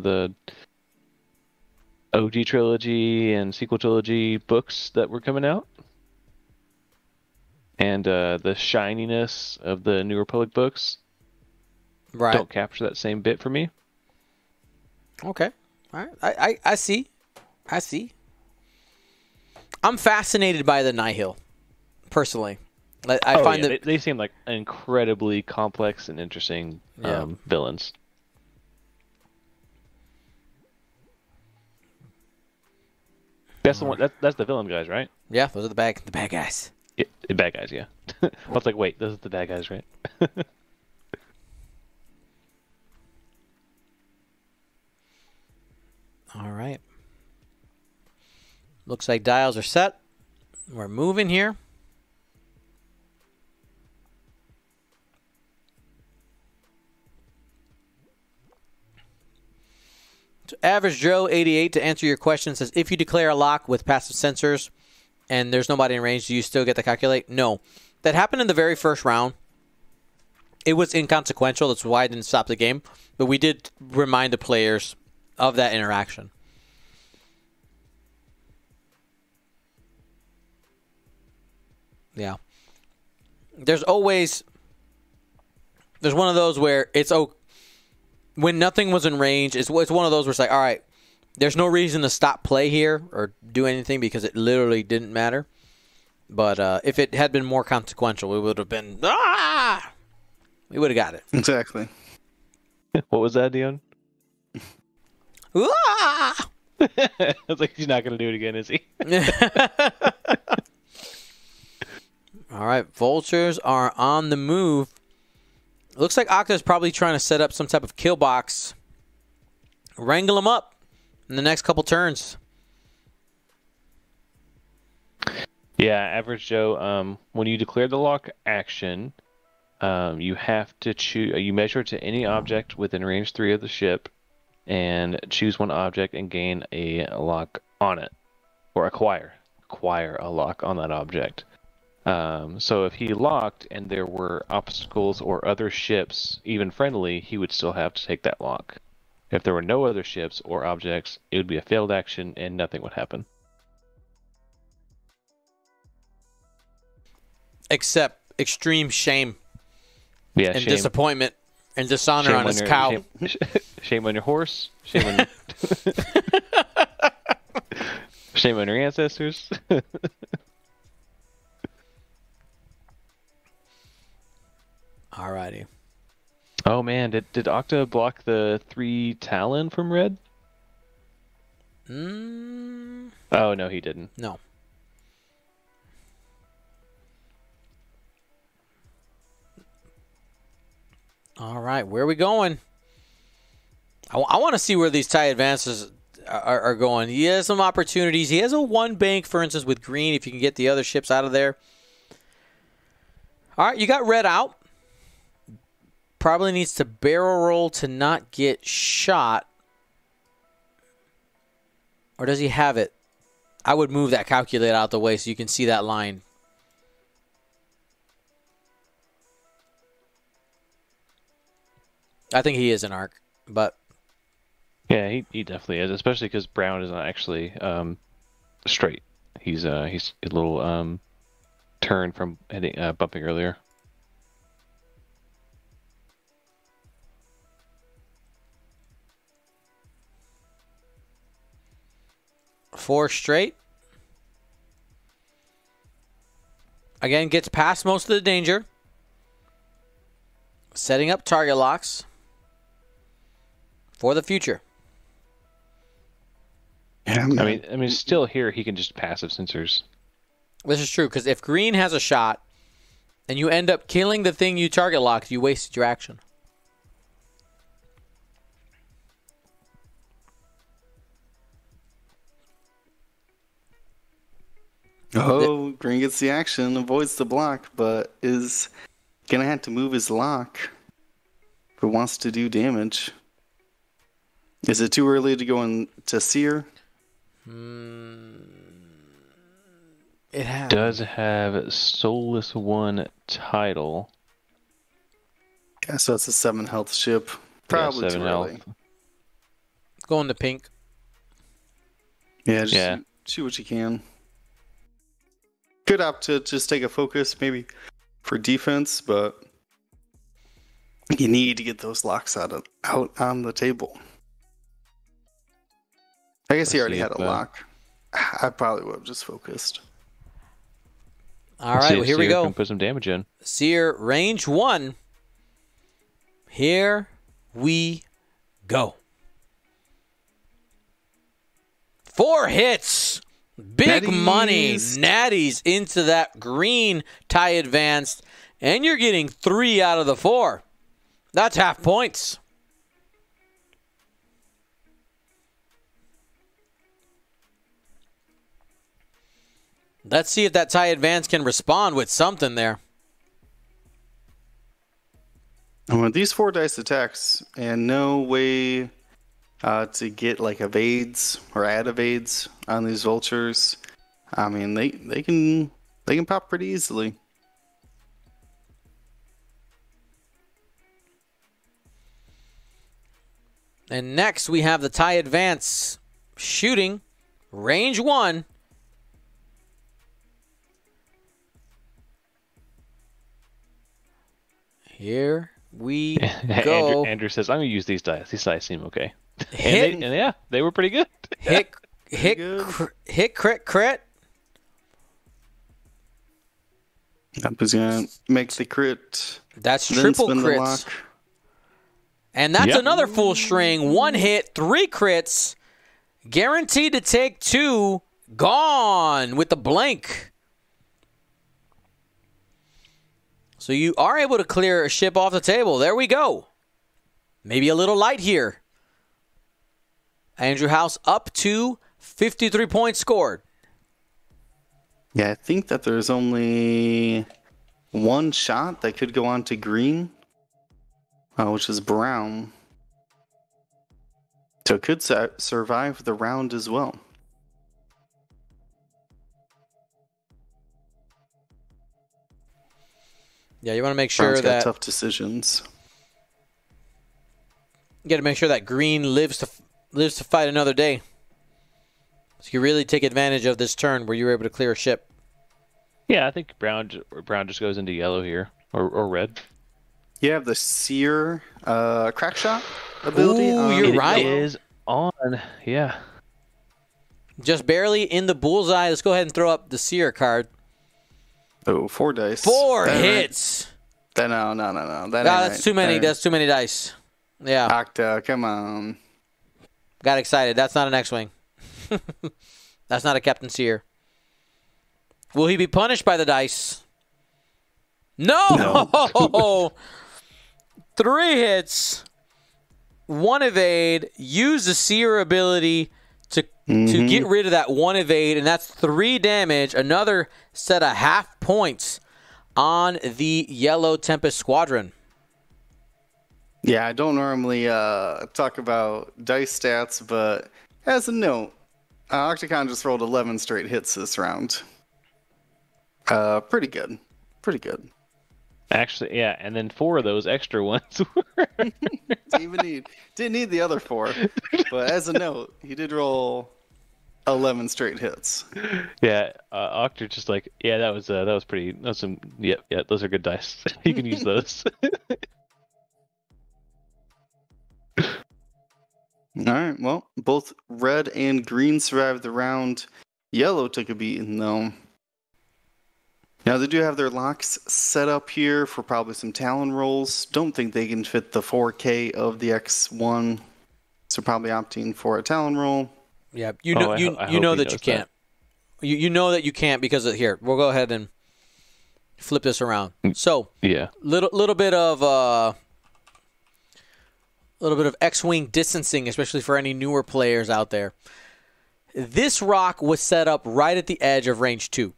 OG trilogy and sequel trilogy books that were coming out, and the shininess of the New Republic books. Right. Don't capture that same bit for me. Okay. All right. I see. I'm fascinated by the Nihil, personally. I find that they seem like incredibly complex and interesting villains. That's the one. That's the villain guys, right? Yeah, those are the bad guys. Yeah, the bad guys, yeah. I was like, wait, those are the bad guys, right? Looks like dials are set. We're moving here. So Average Joe 88 to answer your question says, if you declare a lock with passive sensors and there's nobody in range, do you still get to calculate? No. That happened in the very first round. It was inconsequential. That's why I didn't stop the game. But we did remind the players of that interaction. Yeah. There's one of those where it's when nothing was in range, it's one of those where it's like, all right, there's no reason to stop play here or do anything because it literally didn't matter. But if it had been more consequential, we would have been, we would have got it. Exactly. What was that, Dion? I was like, he's not going to do it again, is he? All right, vultures are on the move. Looks like Akhter's probably trying to set up some type of kill box. Wrangle them up in the next couple turns. Yeah, Average Joe, when you declare the lock action, you have to choose. You measure to any object within range 3 of the ship and choose one object and gain a lock on it, or acquire a lock on that object. So if he locked and there were obstacles or other ships, even friendly, he would still have to take that lock. If there were no other ships or objects, it would be a failed action and nothing would happen. Except extreme shame Yeah, and shame. Disappointment and dishonor on his cow. Shame on your horse. Shame on shame on your ancestors. Alrighty. Oh man, did Octa block the 3 Talon from red? Oh no, he didn't. No. All right, where are we going? I want to see where these tie advances are going. He has some opportunities. He has a 1 bank, for instance, with green, if you can get the other ships out of there. All right, you got red out. Probably needs to barrel roll to not get shot. Or does he have it? I would move that calculator out the way so you can see that line. I think he is an arc, but... Yeah, he definitely is, especially because Brown is not actually straight. He's a little turn from hitting, bumping earlier. Four straight. Again, gets past most of the danger. Setting up target locks for the future. Yeah, I mean, still here he can just passive sensors. This is true, because if green has a shot and you end up killing the thing you target locked, you wasted your action. Oh, green gets the action, avoids the block, but is gonna have to move his lock if it wants to do damage. Is it too early to go into Seer? It does have Soulless 1 title. Yeah, so it's a 7 health ship. Probably yeah, too 7 early. health. Going to pink. Yeah, just shoot what you can. Could opt to just take a focus maybe for defense, but you need to get those locks out on the table. I guess he already had a lock. I probably would have just focused. All right, well, here we go. Can put some damage in. Seer, range 1. Here we go. 4 hits. Big Natties. money. Natties into that green tie advanced. And you're getting 3 out of the 4. That's half points. Let's see if that TIE Advance can respond with something there. And with these 4 dice attacks and no way to get like evades or add evades on these vultures, I mean they can pop pretty easily. And next we have the TIE Advance shooting range 1. Here we go. Andrew says, "I'm gonna use these dice. These dice seem okay." Hit, and yeah, they were pretty good. hit, good. hit, crit. That was gonna make the crit. That's then triple spin the crits. lock. And that's Yep. another full string. 1 hit, 3 crits. Guaranteed to take 2. Gone with the blank. So you are able to clear a ship off the table. There we go. Maybe a little light here. Andrew House up to 53 points scored. Yeah, I think that there's only 1 shot that could go on to green, which is brown. So it could survive the round as well. Yeah, you want to make sure Brown's got that tough decisions. you got to make sure that green lives to fight another day. So you really take advantage of this turn where you were able to clear a ship. Yeah, I think brown just goes into yellow here, or red. You have the sear crack shot ability. Ooh, you're right. It is on. Yeah. Just barely in the bullseye. Let's go ahead and throw up the Seer card. Oh, 4 dice. 4 That ain't hits. right. No. That's too many. That's too many dice. Yeah. Akhter, come on. Got excited. That's not an X-Wing. That's not a Captain Seer. Will he be punished by the dice? No! 3 hits. 1 evade. Use the Seer ability to get rid of that 1 evade, and that's 3 damage. Another set of half points on the Yellow Tempest Squadron. Yeah, I don't normally talk about dice stats, but as a note, Octocon just rolled 11 straight hits this round. Pretty good. Pretty good. Actually, yeah, and then 4 of those extra ones were. Didn't need the other 4, but as a note, he did roll 11 straight hits. Yeah, Akhter just like, yeah, that was pretty. That was some. Yeah, those are good dice. You can use those. All right, well, both red and green survived the round. Yellow took a beating, though. Now, they do have their locks set up here for probably some Talon rolls. Don't think they can fit the 4K of the X1, so probably opting for a Talon roll. Yeah, you know that you can't. You know that you can't because of here. We'll go ahead and flip this around. So yeah, little bit of X-Wing distancing, especially for any newer players out there. This rock was set up right at the edge of range 2.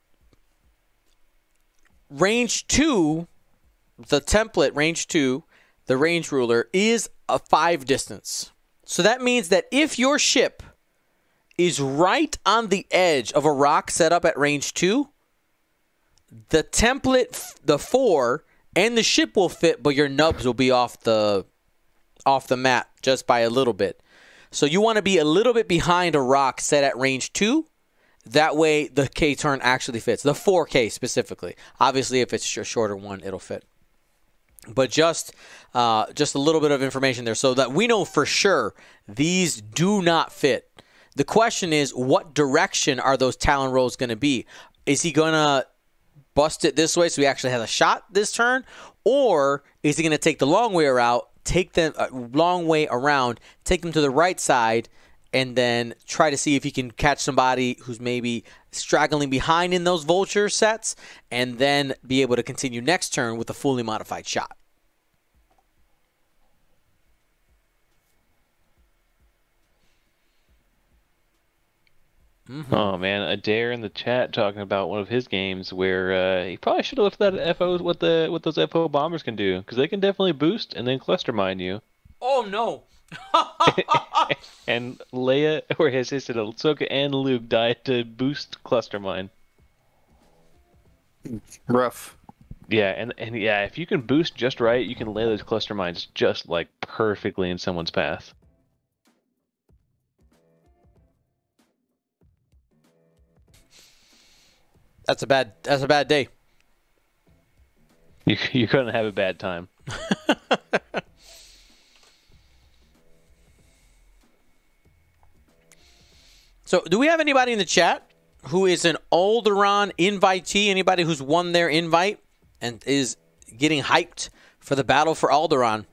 Range 2, the template, range 2, the range ruler, is a 5 distance. So that means that if your ship is right on the edge of a rock set up at range 2, the template, the 4, and the ship will fit, but your nubs will be off the map just by a little bit. So you want to be a little bit behind a rock set at range 2. That way, the K turn actually fits. The 4K specifically. Obviously, if it's a shorter one, it'll fit. But just a little bit of information there so that we know for sure these do not fit. The question is, what direction are those Talon rolls going to be? Is he going to bust it this way so he actually has a shot this turn? Or is he going to take the long way around, take them to the right side, and then try to see if he can catch somebody who's maybe straggling behind in those vulture sets, and then be able to continue next turn with a fully modified shot. Oh man, Adair in the chat talking about one of his games where he probably should have left that FO what those FO bombers can do, because they can definitely boost and then cluster mine you. Oh no! And Leia or his sister Ahsoka and Luke died to boost cluster mine. Rough. Yeah, and yeah, if you can boost just right, you can lay those cluster mines just like perfectly in someone's path. That's a bad day. You're gonna have a bad time. So, do we have anybody in the chat who is an Alderaan invitee? Anybody who's won their invite and is getting hyped for the battle for Alderaan?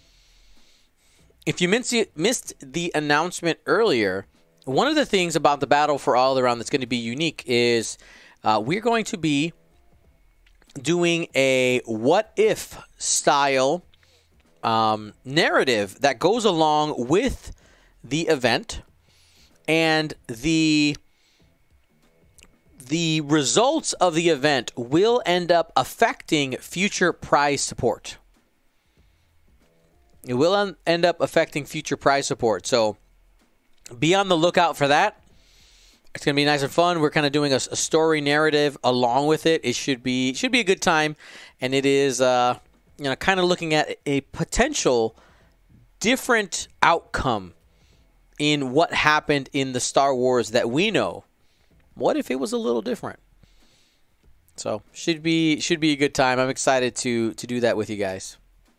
If you missed the announcement earlier, one of the things about the battle for Alderaan that's going to be unique is we're going to be doing a what-if style narrative that goes along with the event. And the results of the event will end up affecting future prize support. It will end up affecting future prize support. So be on the lookout for that. It's going to be nice and fun. We're kind of doing a story narrative along with it. It should be a good time. And it is kind of looking at a potential different outcome in what happened in the Star Wars that we know. What if it was a little different? So should be a good time. I'm excited to do that with you guys.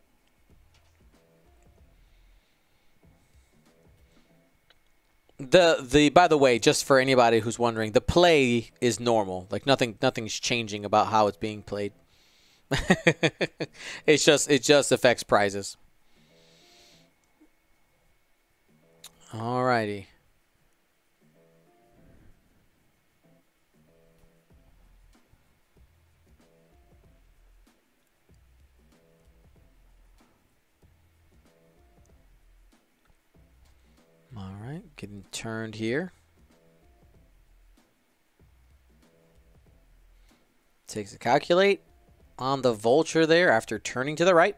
By the way, just for anybody who's wondering, the play is normal. Like nothing's changing about how it's being played. it just affects prizes. Alrighty. Alright, getting turned here. Takes a calculate on the vulture there after turning to the right.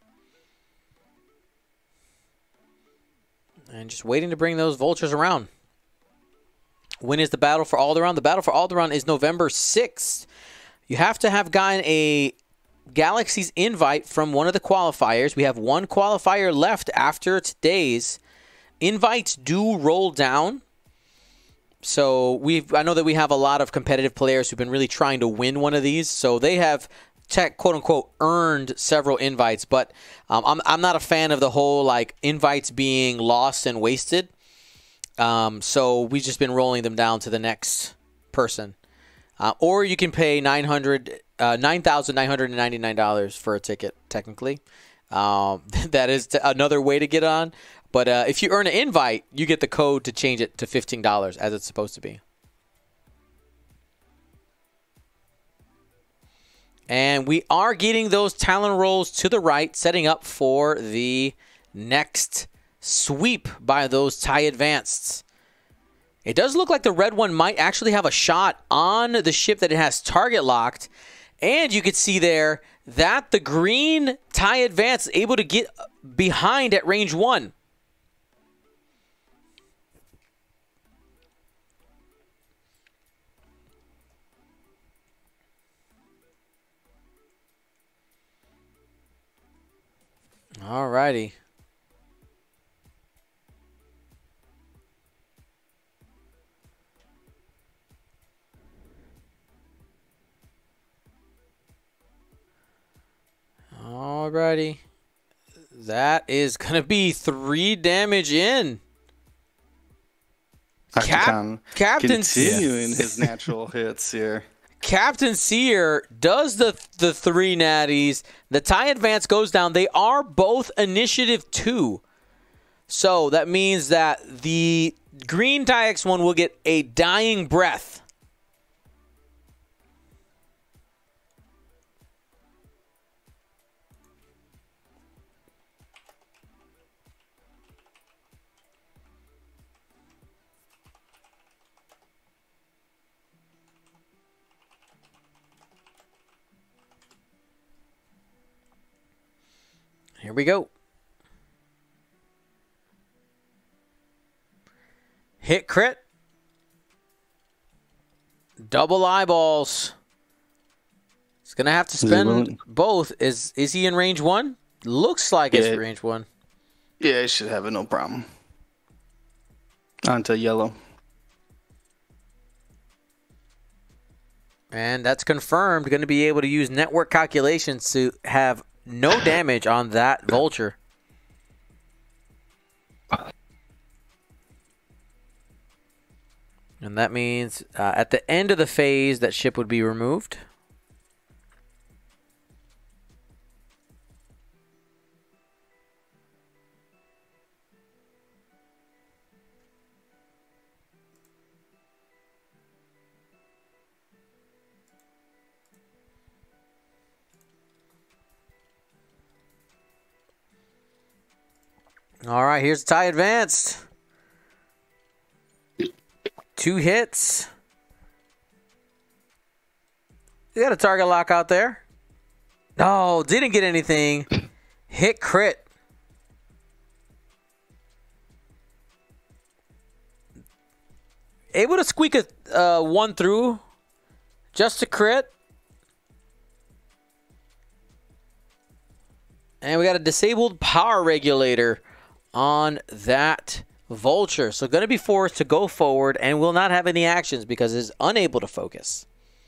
And just waiting to bring those vultures around. When is the battle for Alderaan? The battle for Alderaan is November 6th. You have to have gotten a Galaxies invite from one of the qualifiers. We have one qualifier left after today's. Invites do roll down. So I know that we have a lot of competitive players who've been really trying to win one of these. So they have quote unquote earned several invites, but I'm not a fan of the whole like invites being lost and wasted. So we've just been rolling them down to the next person. Or you can pay $9,999 for a ticket, technically. That is another way to get on. But if you earn an invite, you get the code to change it to $15 as it's supposed to be. And we are getting those talon rolls to the right, setting up for the next sweep by those TIE Advanced. It does look like the red one might actually have a shot on the ship that it has target locked. And you can see there that the green TIE Advanced is able to get behind at range 1. Alrighty. Alrighty. That is going to be 3 damage in. Captain Seer continuing his natural hits here. Captain Seer does the 3 natties. The TIE Advance goes down. They are both initiative 2. So that means that the green TIE X1 will get a dying breath. Here we go. Hit crit. Double eyeballs. He's going to have to spend both. Is he in range 1? Looks like it's range 1. Yeah, he should have it, no problem. Onto yellow. And that's confirmed. Going to be able to use network calculations to have no damage on that vulture. And that means at the end of the phase, that ship would be removed. All right, here's the tie advanced. 2 hits. You got a target lock out there. No, didn't get anything. Hit crit. Able to squeak a 1 through. Just a crit. And we got a disabled power regulator on that vulture. So going to be forced to go forward and will not have any actions because it's unable to focus.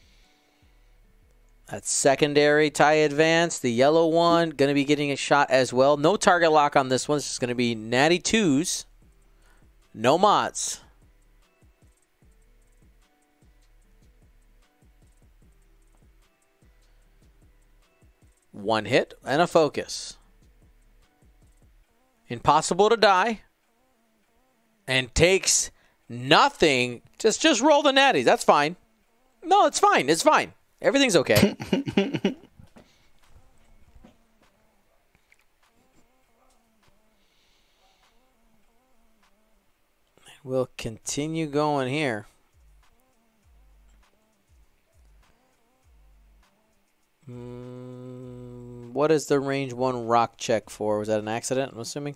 That's secondary tie advance. The yellow one going to be getting a shot as well. No target lock on this one. This is going to be natty 2s. No mods. One hit and a focus. Impossible to die. And takes nothing. Just roll the natties. That's fine. No, it's fine. It's fine. Everything's okay. We'll continue going here. What is the range 1 rock check for? Was that an accident, I'm assuming?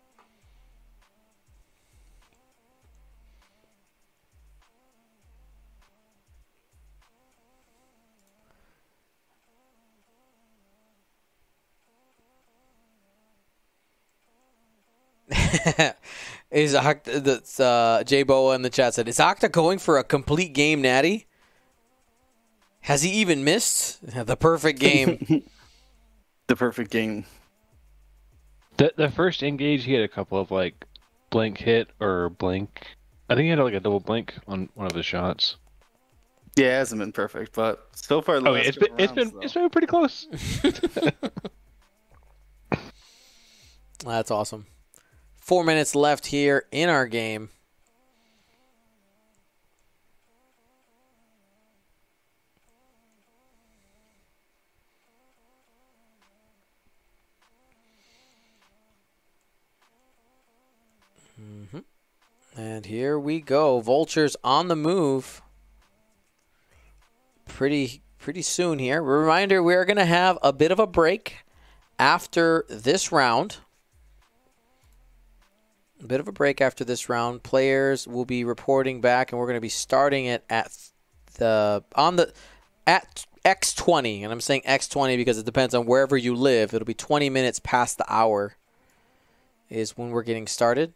Is J Boa in the chat said, is Akhter going for a complete game natty? Has he even missed the perfect game? The perfect game. The first engage, he had a couple of like blink hit or blink. I think he had like a double blink on one of his shots. Yeah, it hasn't been perfect, but so far It's been pretty close. That's awesome. 4 minutes left here in our game. And here we go. Vultures on the move. Pretty soon here. Reminder, we're going to have a bit of a break after this round. A bit of a break after this round. Players will be reporting back, and we're going to be starting it at X20. And I'm saying X20 because it depends on wherever you live. It'll be 20 minutes past the hour is when we're getting started.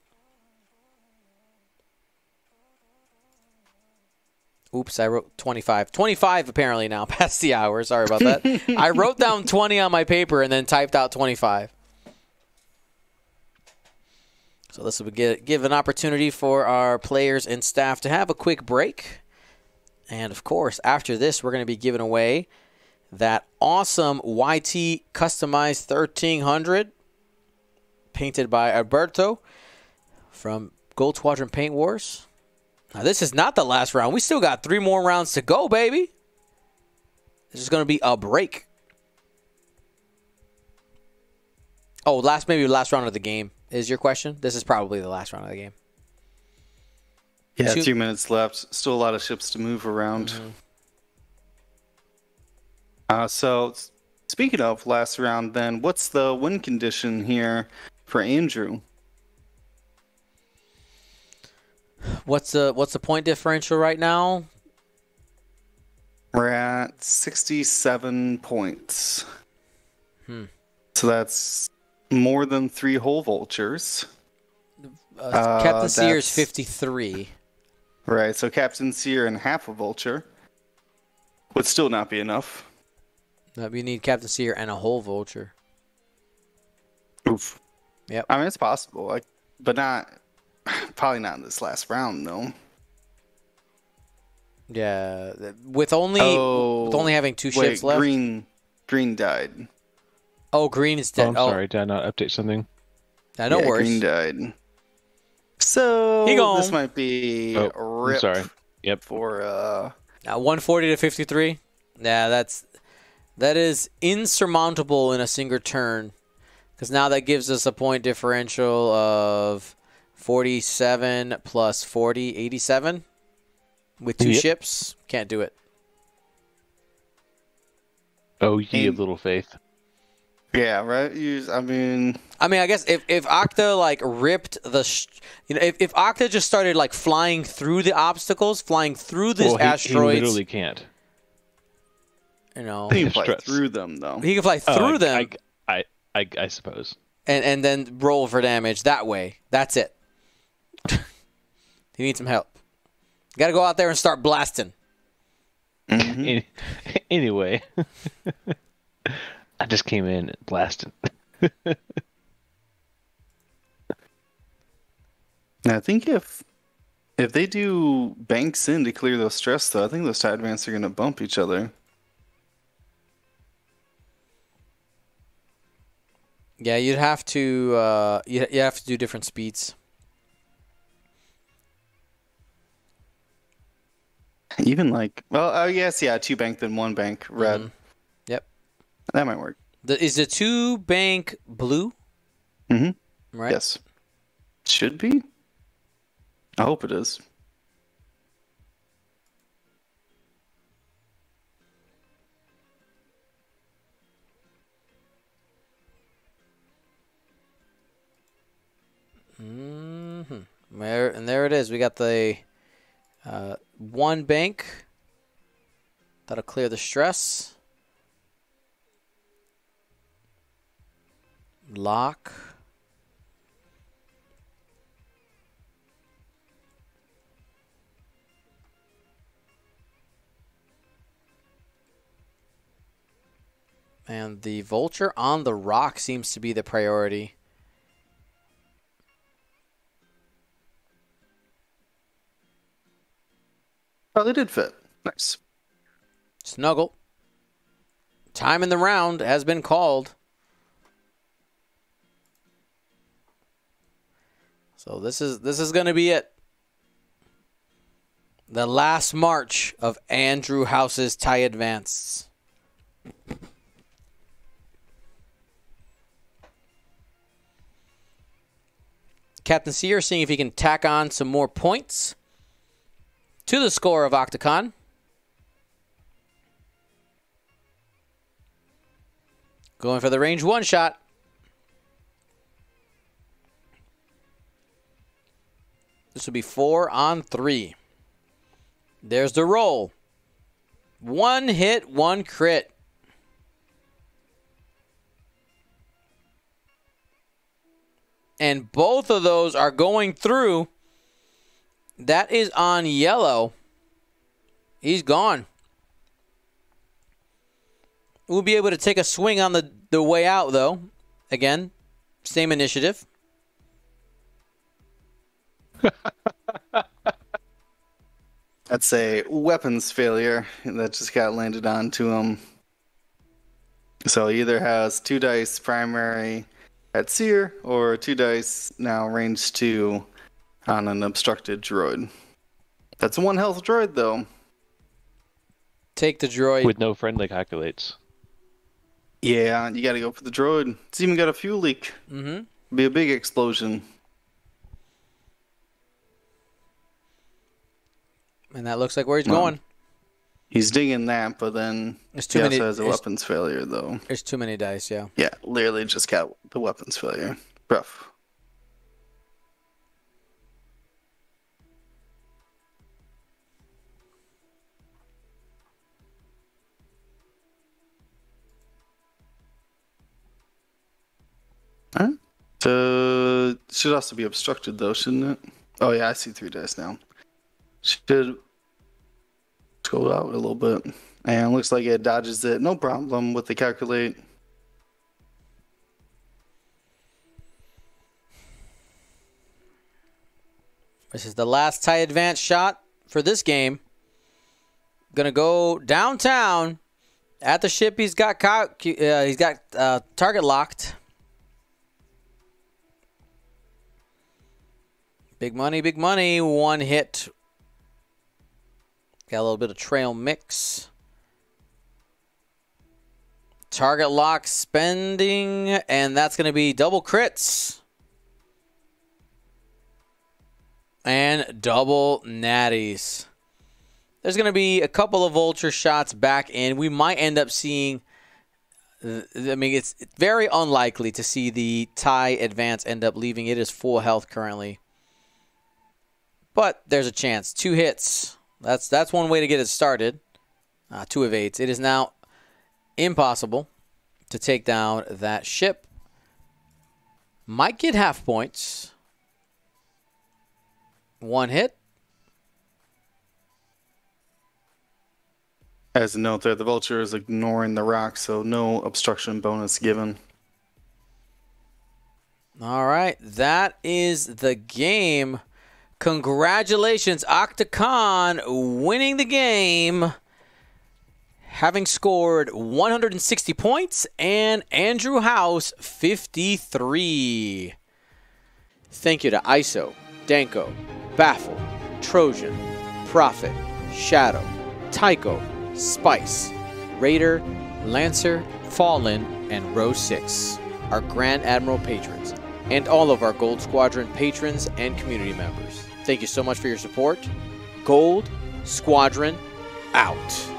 Oops, I wrote 25. 25 apparently now, past the hour. Sorry about that. I wrote down 20 on my paper and then typed out 25. So this will give an opportunity for our players and staff to have a quick break. And, of course, after this, we're going to be giving away that awesome YT customized 1300 painted by Alberto from Gold Squadron Paint Wars. Now, this is not the last round. We still got 3 more rounds to go, baby. This is going to be a break. Oh, maybe last round of the game is your question? This is probably the last round of the game. Yeah, 2 minutes left. Still a lot of ships to move around. Mm-hmm. So speaking of last round, then what's the win condition here for Andrew? What's the point differential right now? We're at 67 points. So that's more than 3 whole vultures. Captain Sear's 53. Right, so Captain Sear and half a vulture would still not be enough. We need Captain Sear and a whole vulture. Oof. Yep. I mean, it's possible, but probably not in this last round, though. Yeah, with only having 2 ships left. Green died. Oh, green is dead. I'm sorry, did I not update something? No worries. Green died. So this might be a rip. I'm sorry. Yep. For 140 to 53. Yeah, that is insurmountable in a single turn, because now that gives us a point differential of 47 plus 40, 87. With 2 ships, can't do it. Oh, ye of little faith. Yeah, right. I mean, I guess if Akhter ripped if Akhter just started flying through the obstacles, flying through these asteroids, he literally can't. He can fly through them, though. He can fly through them. I suppose. And then roll for damage that way. That's it. He needs some help. Got to go out there and start blasting. Mm-hmm. Anyway, I just came in and blasted. I think if they do banks in to clear those stress, though, I think those tide ramps are going to bump each other. Yeah, you'd have to you have to do different speeds. Even yes, 2 bank then 1 bank red. Mm-hmm. Yep, that might work. Is the 2 bank blue? Mm-hmm. Right. Yes. Should be. I hope it is. There it is. We got the 1 bank. That'll clear the stress. Lock. And the vulture on the rock seems to be the priority. Oh, they did fit. Nice. Snuggle. Time in the round has been called. So this is going to be it. The last march of Andrew House's TIE Advance. Captain Sear seeing if he can tack on some more points to the score of Octocon. Going for the range 1 shot. This will be 4 on 3. There's the roll. 1 hit, 1 crit. And both of those are going through. That is on yellow. He's gone. We'll be able to take a swing on the way out, though. Again, same initiative. That's a weapons failure that just got landed onto him. So he either has 2 dice primary at Seer or 2 dice now range 2 on an obstructed droid. That's 1 health droid, though. Take the droid. With no friendly calculates. Yeah, you gotta go for the droid. It's even got a fuel leak. Mm-hmm. Be a big explosion. And that looks like where he's going. He's digging that, but then There's he too also many. has a weapons failure, though. There's too many dice. Yeah. Yeah, literally just got the weapons failure. Rough. Alright. So should also be obstructed though, shouldn't it? Oh yeah, I see 3 dice now. Should go out a little bit. And looks like it dodges it. No problem with the calculate. This is the last tie advance shot for this game. Gonna go downtown at the ship. He's got target locked. Big money, big money. 1 hit. Got a little bit of trail mix. Target lock spending, and that's going to be double crits. And double natties. There's going to be a couple of vulture shots back in. We might end up seeing, I mean, it's very unlikely to see the tie advance end up leaving. It is full health currently. But there's a chance. 2 hits. That's one way to get it started. 2 of 8s. It is now impossible to take down that ship. Might get half points. 1 hit. As a note there, the vulture is ignoring the rock, so no obstruction bonus given. All right. That is the game. Congratulations, Octacon, winning the game, having scored 160 points, and Andrew House 53. Thank you to ISO, Danko, Baffle, Trojan, Prophet, Shadow, Tycho, Spice, Raider, Lancer, Fallen, and Row 6, our Grand Admiral patrons, and all of our Gold Squadron patrons and community members. Thank you so much for your support. Gold Squadron out.